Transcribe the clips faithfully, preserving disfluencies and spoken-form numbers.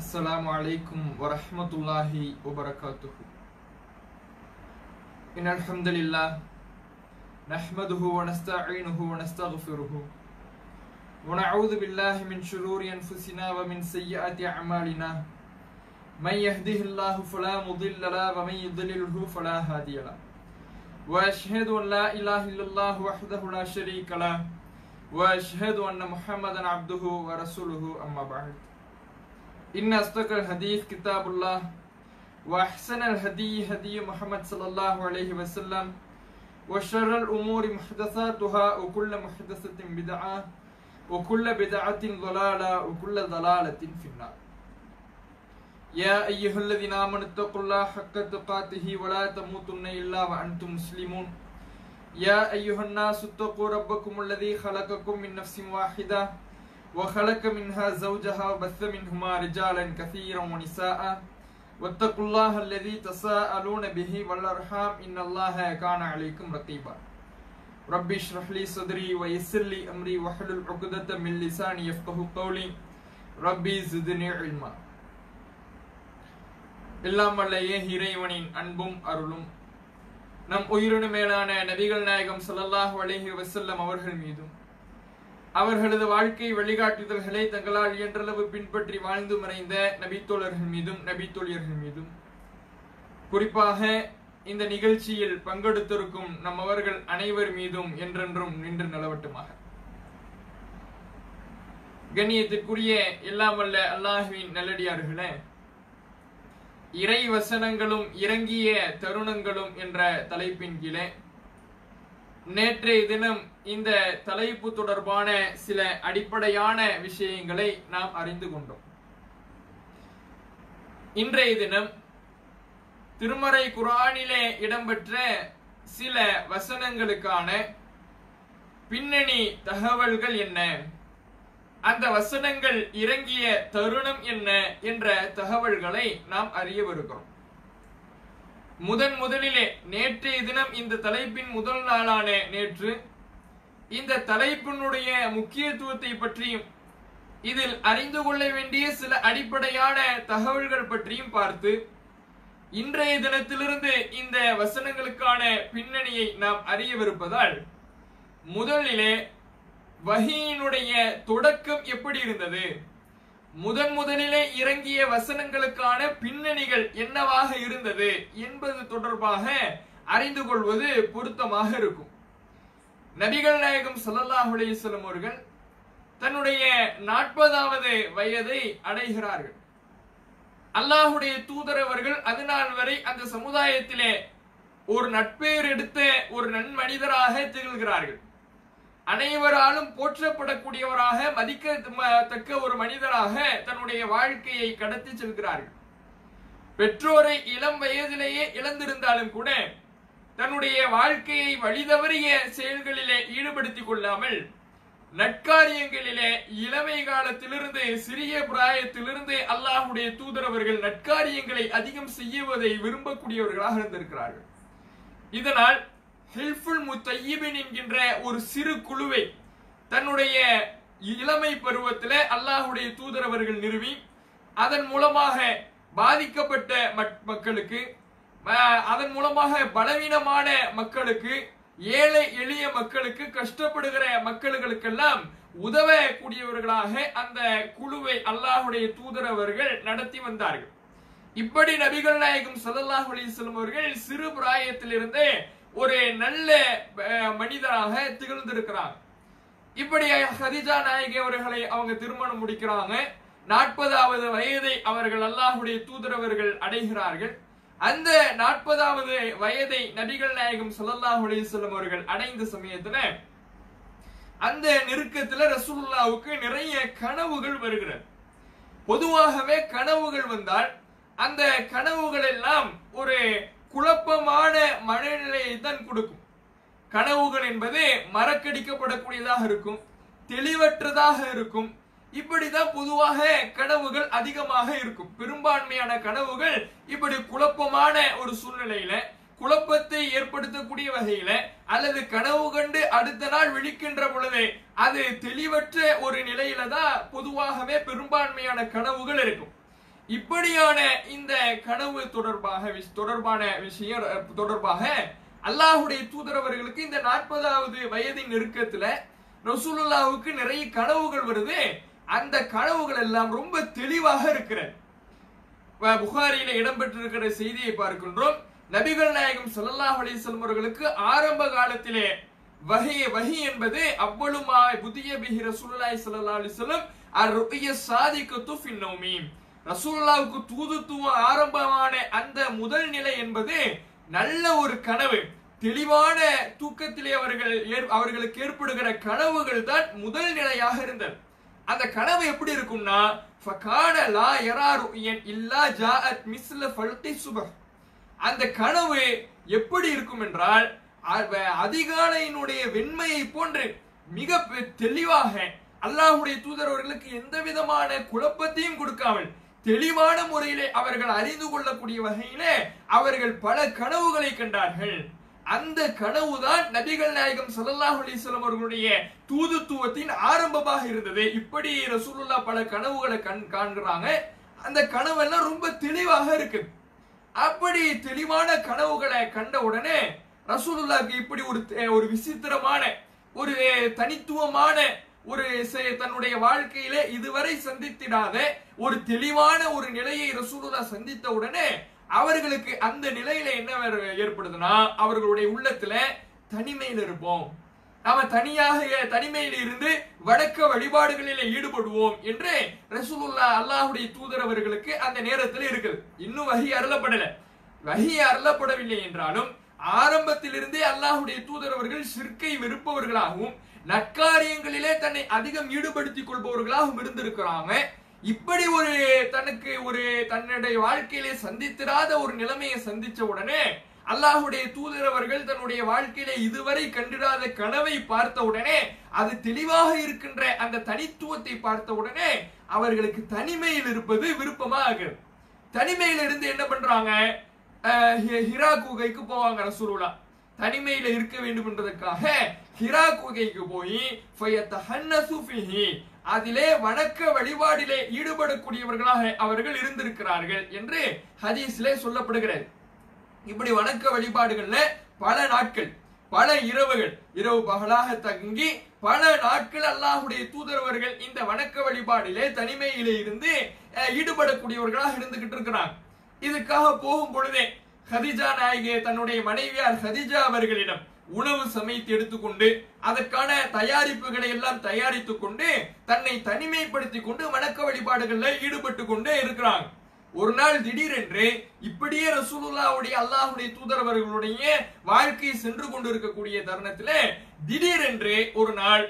السلام عليكم ورحمة الله وبركاته. إن الحمد لله نحمده ونستعينه ونستغفره ونعوذ بالله من شرور أنفسنا ومن سيئات أعمالنا. من يهده الله فلا مضل له ومن يضلله فلا هادي له. وأشهد أن لا إله إلا الله وحده لا شريك له وأشهد أن محمدا عبده ورسوله. أما بعد، إن أصدق الحديث كتاب الله وأحسن الهدي هدي محمد صلى الله عليه وسلم وشر الأمور محدثاتها وكل محدثة بدعة وكل بدعة ضلالة وكل ضلالة في النار. يا أيها الذين آمنوا اتقوا الله حق تقاته ولا تموتن إلا وأنتم مسلمون. يا أيها الناس اتقوا ربكم الذي خلقكم من نفس واحدة وخلق منها زوجها وبث منهما رجالا كثيرا ونساء واتقوا الله الذي تساءلون به والأرحام إن الله كان عليكم رقيبا. ربي اشرح لي صدري ويسر لي أمري واحلل عقدة من لساني يفقهوا قولي ربي زدني علما. எல்லாம் வல்ல இறைவனின் அன்பும் அருளும் நம் உயிரினு மேலான நபிகள் நாயகம் ஸல்லல்லாஹு அலைஹி வஸல்லம் அவர்கள் மீதும் அவர்களது வாழ்க்கை வழிகாட்டுதல்களை தங்களால் இயன்றளவு பின்பற்றி வாழ்ந்து மறைந்த நபித்தோழர்கள் மீதும் நபித்தோழியர்கள் மீதும் குறிப்பாக இந்த நிகழ்ச்சியில் பங்கெடுத்திருக்கும் நம் அவர்கள் அனைவர் மீதும் என்றென்றும் நின்று நிலவட்டுமாக. கண்ணியத்திற்குரிய எல்லாம் வல்ல அல்லாஹ்வின் நல்லடியார்களே, இறை வசனங்களும் இறங்கிய தருணங்களும் என்ற தலைப்பின் கீழே நேற்றைய தினம் இந்த தலைப்பு தொடர்பான சில அடிப்படையான விஷயங்களை நாம் அறிந்து கொண்டோம். இன்றைய தினம் திருமறை குர்ஆனிலே இடம்பெற்ற சில வசனங்களுக்கான பின்னணி தகவல்கள் என்ன, அந்த வசனங்கள் இறங்கிய தருணம் என்ன என்ற தகவல்களை நாம் அறிய வருகிறோம். முதன் முதலிலே நேற்றைய தினம் இந்த தலைப்பின் முதல் நாளான நேற்று இந்த தலைப்பினுடைய முக்கியத்துவத்தை பற்றியும் இதில் அறிந்து கொள்ள வேண்டிய சில அடிப்படையான தகவல்கள் பற்றியும் பார்த்து இன்றைய தினத்திலிருந்து இந்த வசனங்களுக்கான பின்னணியை நாம் அறியவிருப்பதால் முதலிலே வஹீயினுடைய தொடக்கம் எப்படி இருந்தது, முதன் முதலிலே இறங்கிய வசனங்களுக்கான பின்னணிகள் என்னவாக இருந்தது என்பது தொடர்பாக அறிந்து கொள்வது பொருத்தமாக இருக்கும். நபிகள் நாயகம் ஸல்லல்லாஹு அலைஹி வஸல்லம் அவர்கள் தன்னுடைய நாற்பதாவது வயதை அடைகிறார்கள். அல்லாஹ்வுடைய தூதர் அவர்கள் அதனால் வரை அந்த சமுதாயத்திலே ஒரு நட்பேர் எடுத்த ஒரு நன்மனிதராக திகழ்கிறார்கள். அனைவராலும் போற்றப்படக்கூடியவராக மதிக்கத்தக்க ஒரு மனிதராக தன்னுடைய வாழ்க்கையை கடத்தி செல்கிறார்கள். பெற்றோரை இளம் வயதிலேயே இழந்திருந்தாலும் கூட தன்னுடைய வாழ்க்கையை வழிதவறிய செயல்களிலே ஈடுபடுத்திக் கொள்ளாமல் நற்காரியங்களிலே இளமை காலத்திலிருந்து சிறிய பிராயத்திலிருந்து அல்லாஹ்வுடைய தூதர் அவர்கள் நற்காரியங்களை அதிகம் செய்வதை விரும்பக்கூடியவர்களாக இருந்திருக்கிறார்கள். இதனால் ஹில்ஃபுல் முத்தய்யிபின் என்கின்ற ஒரு சிறு குழுவை தன்னுடைய இளமை பருவத்திலே அல்லாஹ்வுடைய தூதர் அவர்கள் நிறுவி அதன் மூலமாக பாதிக்கப்பட்ட மக்களுக்கு, அதன் மூலமாக பலவீனமான மக்களுக்கு, ஏழை எளிய மக்களுக்கு, கஷ்டப்படுகிற மக்களுக்கெல்லாம் உதவக்கூடியவர்களாக அந்த குழுவை அல்லாஹ்வுடைய தூதர் அவர்கள் நடத்தி வந்தார்கள். இப்படி நபிகள் நாயகம் ஸல்லல்லாஹு அலைஹி வஸல்லம் அவர்கள் சிறு பிராயத்திலிருந்தே ஒரு நல்ல மனிதராக திகழ்ந்திருக்கிறாங்க. இப்படி ஹதீஜா நாயகி அவர்களை அவங்க திருமணம் முடிக்கிறாங்க. நாற்பதாவது வயதை அவர்கள் அல்லாஹ்வுடைய தூதர் அவர்கள் அடைகிறார்கள். அந்த நாற்பதாவது வயதை நபிகள் நாயகம் ஸல்லல்லாஹு அலைஹி வஸல்லம் அவர்கள் அடைந்த சமயத்துல அந்த நெருக்கத்துல ரசூலுல்லாஹ்வுக்கு நிறைய கனவுகள் வருகிறது. பொதுவாகவே கனவுகள் வந்தால் அந்த கனவுகள் எல்லாம் ஒரு குழப்பமான மனநிலையை தான் கொடுக்கும். கனவுகள் என்பது மறக்கடிக்கப்படக்கூடியதாக இருக்கும், தெளிவற்றதாக இருக்கும். இப்படிதான் பொதுவாக கனவுகள் அதிகமாக இருக்கும். பெரும்பான்மையான கனவுகள் இப்படி குழப்பமான ஒரு சூழ்நிலையில குழப்பத்தை ஏற்படுத்தக்கூடிய வகையில அல்லது கனவு கண்டு அடுத்த நாள் விழிக்கின்ற பொழுது அது தெளிவற்ற ஒரு நிலையில தான் பொதுவாகவே பெரும்பான்மையான கனவுகள் இருக்கும். இப்படியான இந்த கனவு தொடர்பாக தொடர்பான விஷயம் தொடர்பாக அல்லாஹுடைய தூதரவர்களுக்கு இந்த நாற்பதாவது வயதின் நெருக்கத்துல ரசூலுல்லாஹுக்கு நிறைய கனவுகள் வருது. அந்த கனவுகள் எல்லாம் ரொம்ப தெளிவாக இருக்கிறது. புகாரியில இடம்பெற்றிருக்கிற செய்தியை பார்க்கின்றோம். நபிகள் நாயகம் ஸல்லல்லாஹு அலைஹி வஸல்லம் அவர்களுக்கு ஆரம்ப காலத்திலே வஹி வஹி என்பது அவ்வளுமா புதிய பிஹி ரசூலுல்லாஹி ஸல்லல்லாஹு அலைஹி வஸல்லம் அர்-ரு'ய ஸாதிகத்து ஃபி நௌமி. ரசூலுல்லாஹுக்கு தூதுத்துவம் ஆரம்பமான அந்த முதல் நிலை என்பது நல்ல ஒரு கனவு, தெளிவான தூக்கத்திலே அவர்கள் அவர்களுக்கு ஏற்படுகிற கனவுகள் தான் முதல் நிலையாக இருந்தது. அந்த கனவு எப்படி இருக்கும்னா ஃபகான லா யரா ரு'யன் இல்லா ஜாஅத் மிஸ்ல ஃபல்கி சுபஹ். அந்த கனவு எப்படி இருக்கும் என்றால் அதிகாலையினுடைய வெண்மையை போன்று மிக தெளிவாக அல்லாஹ்வுடைய தூதர் அவர்களுக்கு எந்த விதமான குழப்பத்தையும் கொடுக்காமல் தெளிவான முறையிலே அவர்கள் அறிந்து கொள்ளக்கூடிய வகையிலே அவர்கள் பல கனவுகளை கண்டார்கள். அந்த கனவுதான் நபிகள் நாயகம் ஸல்லல்லாஹு அலைஹி வஸல்லம் அவர்களுடைய தூதுத்துவத்தின் ஆரம்பமாக இருந்தது. இப்படி ரசூலுல்லாஹ் பல கனவுகளை கண் காண்கிறாங்க. அந்த கனவெல்லாம் ரொம்ப தெளிவாக இருக்குது. அப்படி தெளிவான கனவுகளை கண்ட உடனே ரசூலுல்லாஹ்க்கு இப்படி ஒரு ஒரு விசித்திரமான ஒரு தனித்துவமான ஒரு தன்னுடைய வாழ்க்கையிலே இதுவரை சந்தித்திடாத ஒரு தெளிவான ஒரு நிலையை ரசூலுல்லாஹ் சந்தித்த உடனே அவர்களுக்கு அந்த நிலையில என்ன ஏற்படுதுன்னா அவர்களுடைய உள்ளத்துல தனிமையில் இருப்போம், நாம தனியாக தனிமையில் இருந்து வணக்க வழிபாடுகளில் ஈடுபடுவோம் என்று ரசூலுல்லாஹ் அல்லாஹ்வுடைய தூதர் அவர்களுக்கு அந்த நேரத்தில் இருக்குது. இன்னும் வஹி அருளப்படல. வஹி அருளப்படவில்லை என்றாலும் ஆரம்பத்திலிருந்தே அல்லாஹ்வுடைய தூதர் அவர்கள் ஷிர்கை வெறுப்பவர்களாகவும் நற்காரியங்களிலே தன்னை அதிகம் ஈடுபடுத்திக் கொள்பவர்களாகவும் இருந்திருக்கிறாங்க. இப்படி ஒரு தனக்கு ஒரு தன்னுடைய வாழ்க்கையிலே சந்தித்திராத ஒரு நிலைமையை சந்திச்ச உடனே அல்லாஹ்வுடைய தூதர் அவர்கள் தன்னுடைய வாழ்க்கையிலே இதுவரை கண்டிராத கனவை பார்த்த உடனே அது தெளிவாக இருக்கின்ற அந்த தனித்துவத்தை பார்த்த உடனே அவர்களுக்கு தனிமையில் இருப்பது விருப்பமாக. தனிமையில இருந்து என்ன பண்றாங்க, ஹிரா குகைக்கு போவாங்க. ரசூலுல்லாஹ் தனிமையில இருக்க வேண்டும் என்பதற்காக ஹிரா குகைக்கு போய் ஃபயத்தஹன்னசு ஃபீஹி அதிலே வணக்க வழிபாடிலே ஈடுபடக்கூடியவர்களாக அவர்கள் இருந்திருக்கிறார்கள் என்று ஹதீஸிலே சொல்லப்படுகிறது. இப்படி வணக்க வழிபாடுகள்ல பல நாட்கள் பல இரவுகள் இரவு பகலாக தங்கி பல நாட்கள் அல்லாஹ்வுடைய தூதரவர்கள் இந்த வணக்க வழிபாடிலே தனிமையிலே இருந்து ஈடுபடக்கூடியவர்களாக இருந்துகிட்டு இருக்கிறாங்க. இதுக்காக போகும் பொழுதே ஹதீஜா நாயகி தன்னுடைய மனைவியார் ஹதீஜா அவர்களிடம் உணவு சமைத்து எடுத்துக்கொண்டு அதற்கான தயாரிப்புகளை எல்லாம் தயாரித்துக் கொண்டு தன்னை தனிமைப்படுத்திக் கொண்டு வணக்க வழிபாடுகள்ல ஈடுபட்டு கொண்டே இருக்கிறாங்க. ஒரு நாள் திடீரென்று இப்படியே ரசூலுல்லாஹ்வுடைய அல்லாஹ்வுடைய தூதரவர்களுடைய வாழ்க்கை சென்று கொண்டு இருக்கக்கூடிய தருணத்திலே திடீரென்று ஒரு நாள்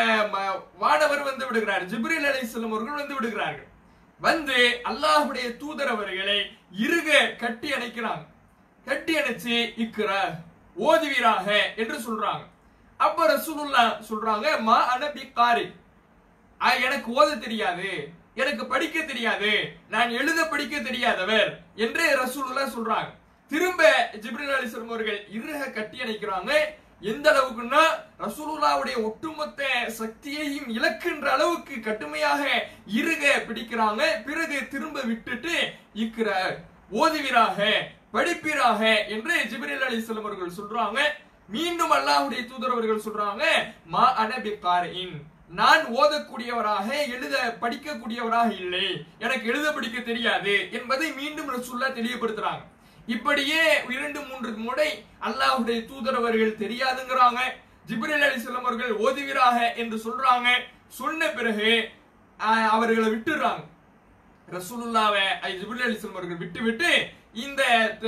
வானவர் வந்து விடுகிறார். ஜிப்ரீல் அலைஹிஸ்ஸலாம் அவர்கள் வந்து விடுகிறார்கள். வந்து அல்லாஹ்வுடைய தூதரவர்களை இறுக கட்டி அணைக்கிறாங்க. கட்டி அணைச்சு இக்ரா ஓதுவீராக என்று சொல்றாங்க. அப்ப ரசூலுல்லாஹ் சொல்றாங்க மா அன பிகாரி, எனக்கு ஓத தெரியாது, எனக்கு படிக்க தெரியாது, நான் எழுத படிக்க தெரியாதவர் என்று ரசூலுல்லாஹ் சொல்றாங்க. திரும்ப ஜிப்ரீல் அலைஹிஸ்ஸலாம் அவர்கள் இறுக கட்டி அணைக்கிறாங்க. எந்த அளவுக்குன்னா ரசூலுல்லாஹ்வுடைய ஒட்டுமொத்த சக்தியையும் இழக்கின்ற அளவுக்கு கடுமையாக இறுக பிடிக்கிறாங்க. பிறகு திரும்ப விட்டுட்டு இக்ரா ஓதுவீராக படிப்பீராக என்று ஜிப்ரீல் அலைஹிஸ்ஸலாம் அவர்கள் சொல்றாங்க. மீண்டும் அல்லாஹ்வுடைய தூதர் அவர்கள் சொல்றாங்க மா அன பிகாரின், நான் ஓதக்கூடியவராக எழுத படிக்கக்கூடியவராக இல்லை, எனக்கு எழுத படிக்க தெரியாது என்பதை மீண்டும் ரசூலுல்லாஹ் தெளிவுபடுத்துறாங்க. இப்படியே இரண்டு மூன்று முறை அல்லாஹ்வுடைய தூதர் அவர்கள் தெரியாதுங்கிறாங்க. ஜிப்ரீல் அலைஹிஸ்ஸலாம் அவர்கள் ஓதுவீராக என்று சொல்றாங்க. சொன்ன பிறகு அவர்களை விட்டுறாங்க. ரசூலுல்லாஹ்வை ஜிப்ரீல் அலைஹிஸ்ஸலாம் அவர்கள் விட்டு விட்டு இந்த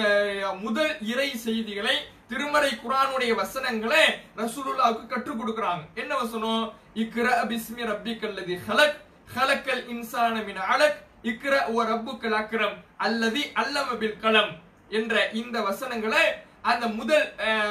முதல் இறை செய்திகளை திருமறை குர்ஆனுடைய வசனங்களை ரசூலுல்லாஹ்வுக்கு கற்றுக் கொடுக்கறாங்க. என்ன வசனம்? இக்ரா பிஸ்மி ரப்பிக்கல்லதி ஹலக் ஹலக்கல் இன்சான மின் அலக் இக்ரா வ ரப்புக்கல் அக்ரம் அல்லதி அல்லம பில் கலம் என்ற இந்த வசனங்களை அந்த முதல்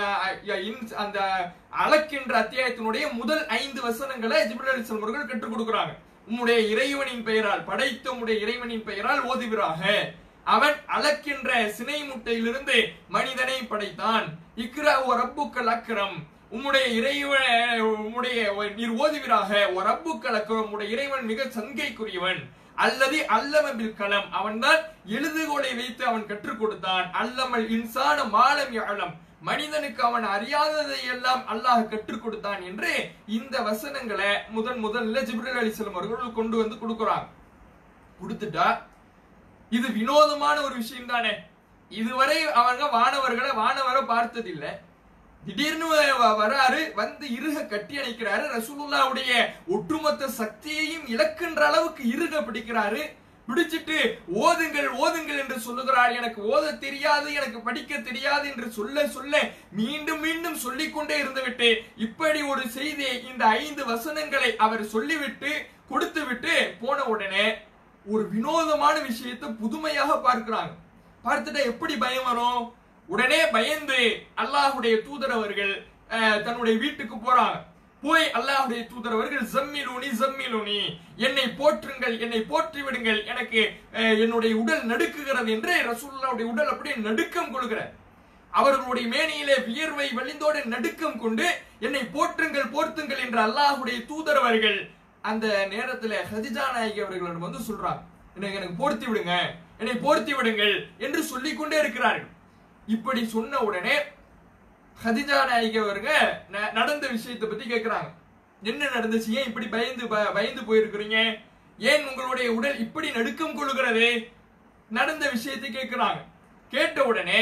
அந்த அலக் என்ற அத்தியாயத்தினுடைய முதல் ஐந்து வசனங்களை ஜிப்ரீல் அலைஹிஸ்ஸலாம் அவர்கள் கற்றுக் கொடுக்கறாங்க. உம்முடைய இறைவனின் பெயரால் படைத்த உம்முடைய இறைவனின் பெயரால் ஓதுவீராக, அவன் அலக்கின்ற சினை முட்டையிலிருந்து மனிதனை படைத்தான். இக்ரா வ ரப்புக்கல் அக்ரம், உம்முடைய இறைவன் உம்முடைய நீர் ஓதுவீராக, வ ரப்புக்கல் அக்ரம், உம்முடைய இறைவன் மிக சங்கைக்குரியவன், அல்லது அல்லம பில் கலம், அவன்தான் எழுதுகோலை வைத்து அவன் கற்றுக் கொடுத்தான். அல்லமல் இன்சான மாலம் யஅலம், மனிதனுக்கு அவன் அறியாததை எல்லாம் அல்லாஹ் கற்றுக் கொடுத்தான் என்று இந்த வசனங்களை முதன் முதல்ல ஜிப்ரீல் அலைஹிஸ்ஸலாம் அவர்கள் கொண்டு வந்து கொடுக்குறாங்க. கொடுத்துட்டா இது வினோதமான ஒரு விஷயம் தானே. இதுவரை அவங்க வானவர்களை வானவரை பார்த்ததில்லை. திடீர்னு வராரு, வந்து இருக கட்டி அணைக்கிறாரு. ரசூலுல்லாஹ்வுடைய ஒட்டுமொத்த சக்தியையும் இழக்கின்ற அளவுக்கு இருக பிடிக்கிறாரு. பிடிச்சிட்டு ஓதுங்கள் ஓதுங்கள் என்று சொல்லுகிறார். எனக்கு ஓத தெரியாது, எனக்கு படிக்க தெரியாது என்று சொல்ல சொல்ல மீண்டும் மீண்டும் சொல்லிக்கொண்டே இருந்துவிட்டு இப்படி ஒரு செய்தியை, இந்த ஐந்து வசனங்களை அவர் சொல்லிவிட்டு கொடுத்து விட்டு போன உடனே ஒரு வினோதமான விஷயத்தை புதுமையாக பார்க்கிறாங்க. பார்த்துட்டா எப்படி பயம் வரும்? உடனே பயந்து அல்லாஹுடைய தூதர் அவர்கள் தன்னுடைய வீட்டுக்கு போறாங்க. போய் அல்லாஹுடைய தூதர் அவர்கள் ஜம்மிலூனி ஜம்மிலூனி, என்னை போற்றுங்கள், என்னை போற்றி விடுங்கள், எனக்கு என்னுடைய உடல் நடுக்குகிறது என்று ரசூலுல்லாஹ்வுடைய உடல் அப்படியே நடுக்கம் கொள்கிறார். அவர்களுடைய மேனியிலே வியர்வை வழிந்தோட நடுக்கம் கொண்டு என்னை போற்றுங்கள் போர்த்துங்கள் என்று அல்லாஹுடைய தூதர் அவர்கள் அந்த நேரத்தில் ஹதிஜா நாயகி அவர்களிடம் வந்து சொல்றாங்க, எனக்கு எனக்கு போர்த்தி விடுங்க, என்னை போர்த்தி விடுங்கள் என்று சொல்லிக் கொண்டே இருக்கிறார்கள். இப்படி சொன்ன உடனே ஹதிஜா நாயகி அவர்கள் நடந்த விஷயத்தை பத்தி கேட்கிறாங்க. என்ன நடந்துச்சு? ஏன் இப்படி பயந்து பயந்து போயிருக்கிறீங்க? ஏன் உங்களுடைய உடல் இப்படி நடுக்கம் கொள்கிறது? நடந்த விஷயத்தை கேட்கிறாங்க. கேட்ட உடனே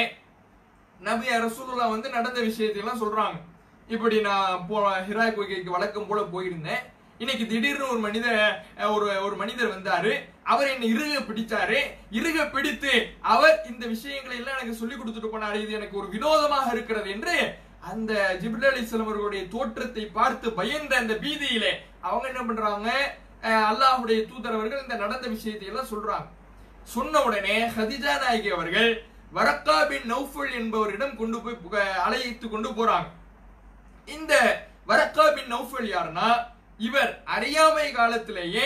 நபி ரசூலுல்லாஹ் வந்து நடந்த விஷயத்தை எல்லாம் சொல்றாங்க. இப்படி நான் போ ஹிரா குகைக்கு வழக்கம் போல போயிருந்தேன். இன்னைக்கு திடீர்னு ஒரு மனிதர் ஒரு ஒரு மனிதர் வந்தாரு. அவர் என்னை இறுக பிடிச்சாரு. இறுக பிடித்து அவர் இந்த விஷயங்களை எல்லாம் எனக்கு சொல்லி கொடுத்துட்டு போனாரு. இது எனக்கு ஒரு வினோதமாக இருக்கிறது என்று அந்த ஜிப்ரீல் அலைஹிஸ்ஸலாம் அவர்களுடைய தோற்றத்தை பார்த்து பயந்த அந்த பீதியிலே அவங்க என்ன பண்றாங்க, அல்லாஹ்வுடைய தூதர் அவர்கள் இந்த நடந்த விஷயத்தை எல்லாம் சொல்றாங்க. சொன்ன உடனே ஹதிஜா நாயகி அவர்கள் வரக்கா பின் நௌஃபல் என்பவரிடம் கொண்டு போய் அழைத்து கொண்டு போறாங்க. இந்த வரக்கா பின் நௌஃபல் யாருன்னா, இவர் அறியாமை காலத்திலேயே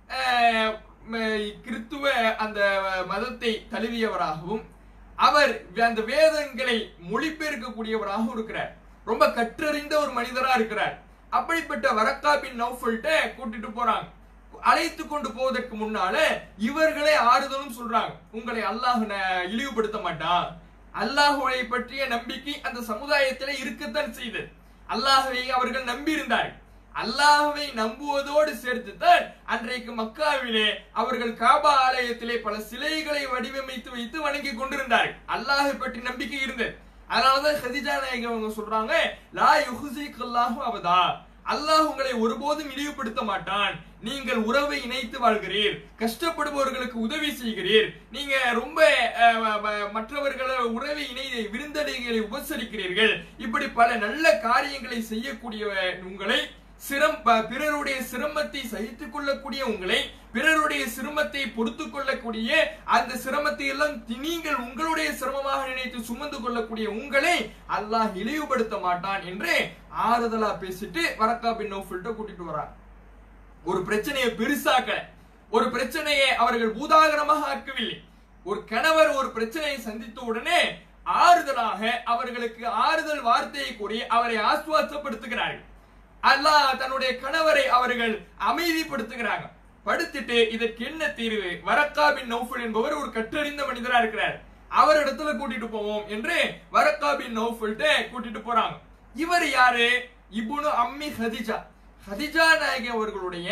கிறித்துவ அந்த மதத்தை தழுவியவராகவும் அவர் அந்த வேதங்களை மொழிபெயர்க்கக்கூடியவராகவும் இருக்கிறார். ரொம்ப கற்றறிந்த ஒரு மனிதரா இருக்கிறார். அப்படிப்பட்ட வரக்கா பின் நௌஃபல்ட்ட கூட்டிட்டு போறாங்க. அழைத்து கொண்டு போவதற்கு முன்னால இவர்களே ஆறுதலும் சொல்றாங்க, உங்களை அல்லாஹ் இழிவுபடுத்த மாட்டான். அல்லாஹுவை பற்றிய நம்பிக்கை அந்த சமுதாயத்திலே இருக்கத்தான் செய்தது. அல்லாஹுவை அவர்கள் நம்பி இருந்தார்கள். அல்லாஹ்வை நம்புவதோடு சேர்த்துத்தான் அன்றைக்கு மக்காவிலே அவர்கள் காபா ஆலயத்திலே பல சிலைகளை வடிவமைத்து வைத்து வணங்கி கொண்டிருந்தார்கள். அல்லாஹை பற்றி நம்பிக்கை இருந்தது. அதனாலதான் ஹதிஜா நாயகி அவங்க சொல்றாங்க, லா யுஹ்ஸிகல்லாஹு அபதா, அல்லாஹ் உங்களை ஒருபோதும் இழிவுபடுத்த மாட்டான். நீங்கள் உறவை இணைத்து வாழ்கிறீர், கஷ்டப்படுபவர்களுக்கு உதவி செய்கிறீர், நீங்க ரொம்ப மற்றவர்களை உறவை இணை விருந்தடைகளை உபசரிக்கிறீர்கள், இப்படி பல நல்ல காரியங்களை செய்யக்கூடிய உங்களை, சிரம் பிறருடைய சிரமத்தை சகித்துக் கொள்ளக்கூடிய உங்களை, பிறருடைய சிரமத்தை பொறுத்து கொள்ளக்கூடிய அந்த சிரமத்தை எல்லாம் நீங்கள் உங்களுடைய சிரமமாக நினைத்து சுமந்து கொள்ளக்கூடிய உங்களை அல்லாஹ் இழிவுபடுத்த மாட்டான் என்று ஆறுதலா பேசிட்டு வரக்கா பின் நௌஃபல்ட்ட கூட்டிட்டு வராங்க. ஒரு பிரச்சனையை பெருசாக்கல, ஒரு பிரச்சனையை அவர்கள் பூதாகரமாக ஆக்கவில்லை. ஒரு கணவர் ஒரு பிரச்சனையை சந்தித்த உடனே ஆறுதலாக அவர்களுக்கு ஆறுதல் வார்த்தையை கூறி அவரை ஆசுவாசப்படுத்துகிறார்கள். அல்லாஹ் தன்னுடைய கணவரை அவர்கள் அமைதிப்படுத்துகிறாங்க. படுத்துட்டு இதற்கு என்ன தீர்வு? வரக்கா பின் நௌஃபல் என்பவர் ஒரு கற்றறிந்த மனிதரா இருக்கிறார், அவர் இடத்துல கூட்டிட்டு போவோம் என்று வரக்கா பின் நௌஃபல்ட்ட கூட்டிட்டு போறாங்க. இவர் யாரு? இப்னு அம்மி ஹதிஜா, ஹதிஜா நாயகி அவர்களுடைய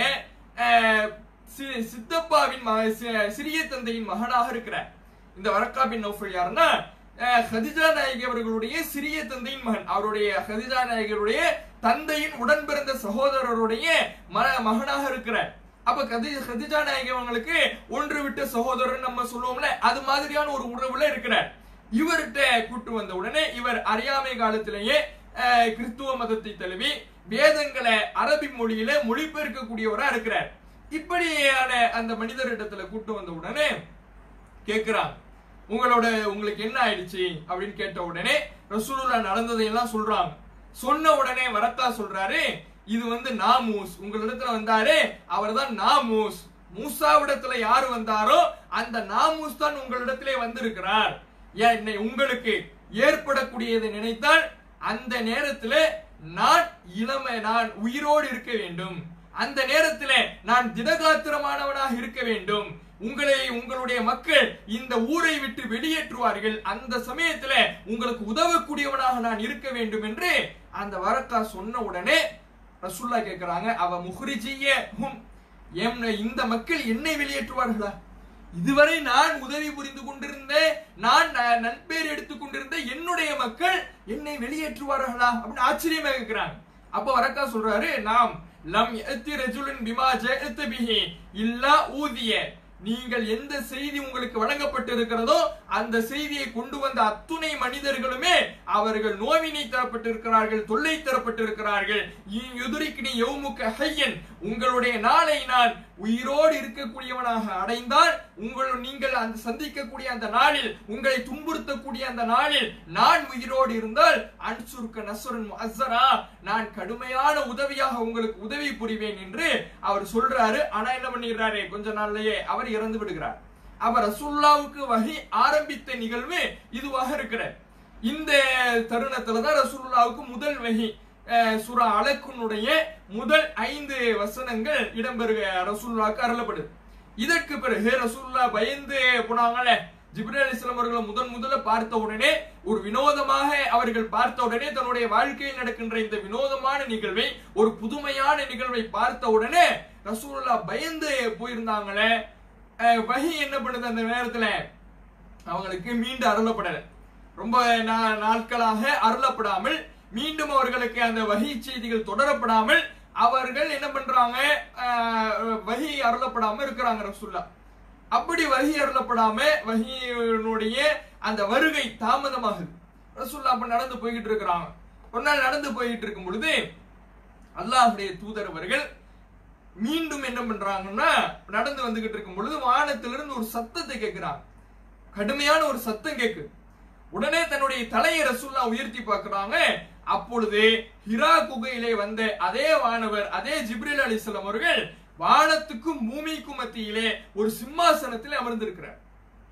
சித்தப்பாவின் சிறிய தந்தையின் மகனாக இருக்கிறார். இந்த வரக்கா பின் நௌஃபல் யாருன்னா ஹதிஜா நாயகி அவர்களுடைய சிறிய தந்தையின் மகன். அவருடைய ஹதிஜா நாயகியுடைய தந்தையின் உடன் பிறந்த சகோதரருடைய மகனாக இருக்கிறார். அப்ப ஹதிஜா நாயகி அவங்களுக்கு ஒன்று விட்ட சகோதரர் நம்ம சொல்லுவோம்ல, அது மாதிரியான ஒரு உறவுல இருக்கிறார். இவர்கிட்ட கூட்டு வந்த உடனே இவர் அறியாமை காலத்திலேயே கிறிஸ்துவ மதத்தை தழுவி வேதங்களை அரபி மொழியில மொழிபெயர்க்கக்கூடியவரா இருக்கிறார். இப்படியான அந்த மனிதரிடத்துல கூட்டு வந்த உடனே கேட்கிறாங்க, உங்களோட உங்களுக்கு என்ன ஆயிடுச்சு அப்படின்னு கேட்ட உடனே ரசூலுல்லாஹ் நடந்ததையெல்லாம் சொல்றாங்க. சொன்ன உடனே வரக்கா சொல்றாரு, இது வந்து நாமூஸ், உங்களிடத்துல வந்தாரு அவர் தான் நாமூஸ், மூசாவிடத்துல யாரு வந்தாரோ அந்த நாமூஸ் தான் உங்களிடத்திலே வந்திருக்கிறார். உங்களுக்கு ஏற்படக்கூடியதை நினைத்தால் அந்த நேரத்துல நான் இளமை நான் உயிரோடு இருக்க வேண்டும், அந்த நேரத்தில் நான் திடகாத்திரமானவனாக இருக்க வேண்டும், உங்களை உங்களுடைய மக்கள் இந்த ஊரை விட்டு வெளியேற்றுவார்கள், அந்த சமயத்துல உங்களுக்கு உதவக்கூடியவனாக நான் இருக்க வேண்டும் என்று அந்த வரக்கா சொன்ன உடனே ரசூலுல்லாஹ் கேட்கிறாங்க, அவ முஹ்ரிஜியஹும், இந்த மக்கள் என்னை வெளியேற்றுவார்களா? இதுவரை நான் உதவி புரிந்து கொண்டிருந்தேன், நான் நட்பேர் எடுத்துக் கொண்டிருந்த என்னுடைய மக்கள் என்னை வெளியேற்றுவார்களா அப்படின்னு ஆச்சரியமா கேட்கிறாங்க. அப்ப வரக்கா சொல்றாரு, நாம் லம் யத்தி ரஜுலுன் பிமா ஜஅத பிஹி இல்லா ஊதிய, நீங்கள் எந்த செய்தி உங்களுக்கு வழங்கப்பட்டிருக்கிறதோ அந்த செய்தியை கொண்டு வந்த அத்துணை மனிதர்களுமே அவர்கள் நோவினை தரப்பட்டிருக்கிறார்கள், தொல்லை தரப்பட்டிருக்கிறார்கள். உங்களுடைய நாளை நான் உயிரோடு இருக்கக்கூடியவனாக அடைந்தால், உங்கள் நீங்கள் அந்த சந்திக்கக்கூடிய அந்த நாளில், உங்களை துன்புறுத்தக்கூடிய அந்த நாளில் நான் உயிரோடு இருந்தால் அன்சுர்க நஸ்ரன் முஅஸ்ஸரா, நான் கடுமையான உதவியாக உங்களுக்கு உதவி புரிவேன் என்று அவர் சொல்றாரு. ஆனா என்ன பண்ணிடுறாரு, கொஞ்ச நாள்லயே அவர் இறந்து விடுகிறார். அவர் ரசூலுல்லாஹ்வுக்கு வஹி ஆரம்பித்த நிகழ்வு இதுவாக இருக்கிறார். இந்த தருணத்துலதான் ரசூலுல்லாஹ்வுக்கு முதல் வஹி சூரா அலக்குனுடைய முதல் ஐந்து வசனங்கள் இடம்பெறுக ரசூலுல்லாஹ்வுக்கு அருளப்படுது. இதற்கு பிறகு ரசூலுல்லாஹ் பயந்து போனாங்களே, ஜிப்ரீல் அலைஹிஸ்ஸலாம் அவர்களை முதன் முதல்ல பார்த்த உடனே, ஒரு வினோதமாக அவர்கள் பார்த்த உடனே, தன்னுடைய வாழ்க்கையில் நடக்கின்ற இந்த வினோதமான நிகழ்வை, ஒரு புதுமையான நிகழ்வை பார்த்த உடனே ரசூலுல்லாஹ் பயந்து போயிருந்தாங்களே. வஹி என்ன பண்ணுது அந்த நேரத்துல, அவங்களுக்கு மீண்டும் அருளப்படல. ரொம்ப நாட்களாக அருளப்படாமல், மீண்டும் அவர்களுக்கு அந்த வஹி செய்திகள் தொடரப்படாமல் அவர்கள் என்ன பண்றாங்க, வஹி அருளப்படாம இருக்கிறாங்க ரசூலுல்லாஹ். அப்படி வஹி அருளப்படாம வஹியினுடைய அந்த வருகை தாமதமாகுது. ரசூலுல்லாஹ் அப்ப நடந்து போய்கிட்டு இருக்கிறாங்க. ஒரு நாள் நடந்து போயிட்டு இருக்கும் பொழுது அல்லாஹ்வுடைய தூதர் அவர்கள் மீண்டும் என்ன பண்றாங்கன்னா, நடந்து வந்துகிட்டு இருக்கும் பொழுது வானத்திலிருந்து ஒரு சத்தத்தை கேட்கிறாங்க. கடுமையான ஒரு சத்தம் கேக்கு. உடனே தன்னுடைய தலையை ரசூலுல்லாஹ் உயர்த்தி பார்க்கிறாங்க. அப்பொழுது ஹிரா குகையிலே வந்த அதே வானவர், அதே ஜிப்ரீல் அலைஹிஸ்ஸலாம் அவர்கள் வானத்துக்கும் பூமிக்கும் மத்தியிலே ஒரு சிம்மாசனத்தில் அமர்ந்திருக்கிறார்.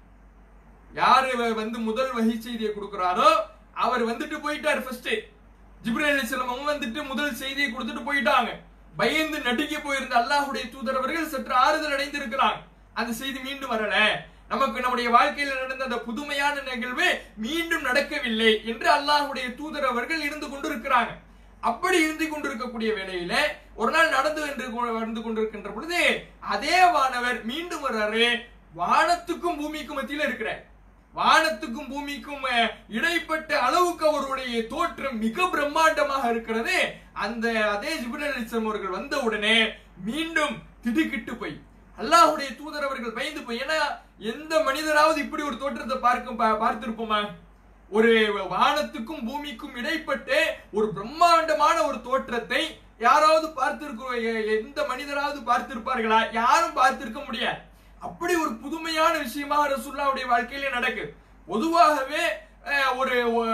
யாரு வந்து முதல் வஹி செய்தியை கொடுக்கிறாரோ அவர் வந்துட்டு போயிட்டார். ஃபர்ஸ்ட் ஜிப்ரீல் அலைஹிஸ்ஸலாம் வந்துட்டு முதல் செய்தியை கொடுத்துட்டு போயிட்டாங்க. பயந்து நடுங்கி போயிருந்த அல்லாஹ்வுடைய தூதர் அவர்கள் சற்று ஆறுதல் அடைந்து இருக்கிறாங்க. அந்த செய்தி மீண்டும் வரல, நமக்கு நம்முடைய வாழ்க்கையில் நடந்த அந்த புதுமையான நிகழ்வு மீண்டும் நடக்கவில்லை என்று அல்லாஹ்வுடைய தூதர் அவர்கள் இருந்து கொண்டிருக்கிறாங்க. அப்படி இருந்து கொண்டிருக்கக்கூடிய வேளையில ஒரு நாள் நடந்து வந்து கொண்டிருக்கின்ற பொழுது அதே வானவர் மீண்டும் வர்றாரு. வானத்துக்கும் பூமிக்கும் மத்தியில இருக்கிறார். வானத்துக்கும் பூமிக்கும் இடைப்பட்ட அளவுக்கு அவருடைய தோற்றம் மிக பிரம்மாண்டமாக இருக்கிறது. அந்த அதே ஜிப்ரீல் அலைஹிஸ்ஸலாம் அவர்கள் வந்த உடனே மீண்டும் திடுக்கிட்டு போய் அல்லாஹ்வுடைய தூதர் அவர்கள் பயந்து போய், ஏன்னா எந்த மனிதராவது இப்படி ஒரு தோற்றத்தை பார்க்க பார்த்திருப்போமா? ஒரு வானத்துக்கும் பூமிக்கும் இடைப்பட்டு ஒரு பிரம்மாண்டமான ஒரு தோற்றத்தை யாராவது பார்த்திருக்க, எந்த மனிதராவது பார்த்திருப்பார்களா? யாரும் பார்த்திருக்க முடியாது. அப்படி ஒரு புதுமையான விஷயமாக ரசூலுல்லாஹ்வுடைய வாழ்க்கையில நடக்கு. பொதுவாகவே ஒரு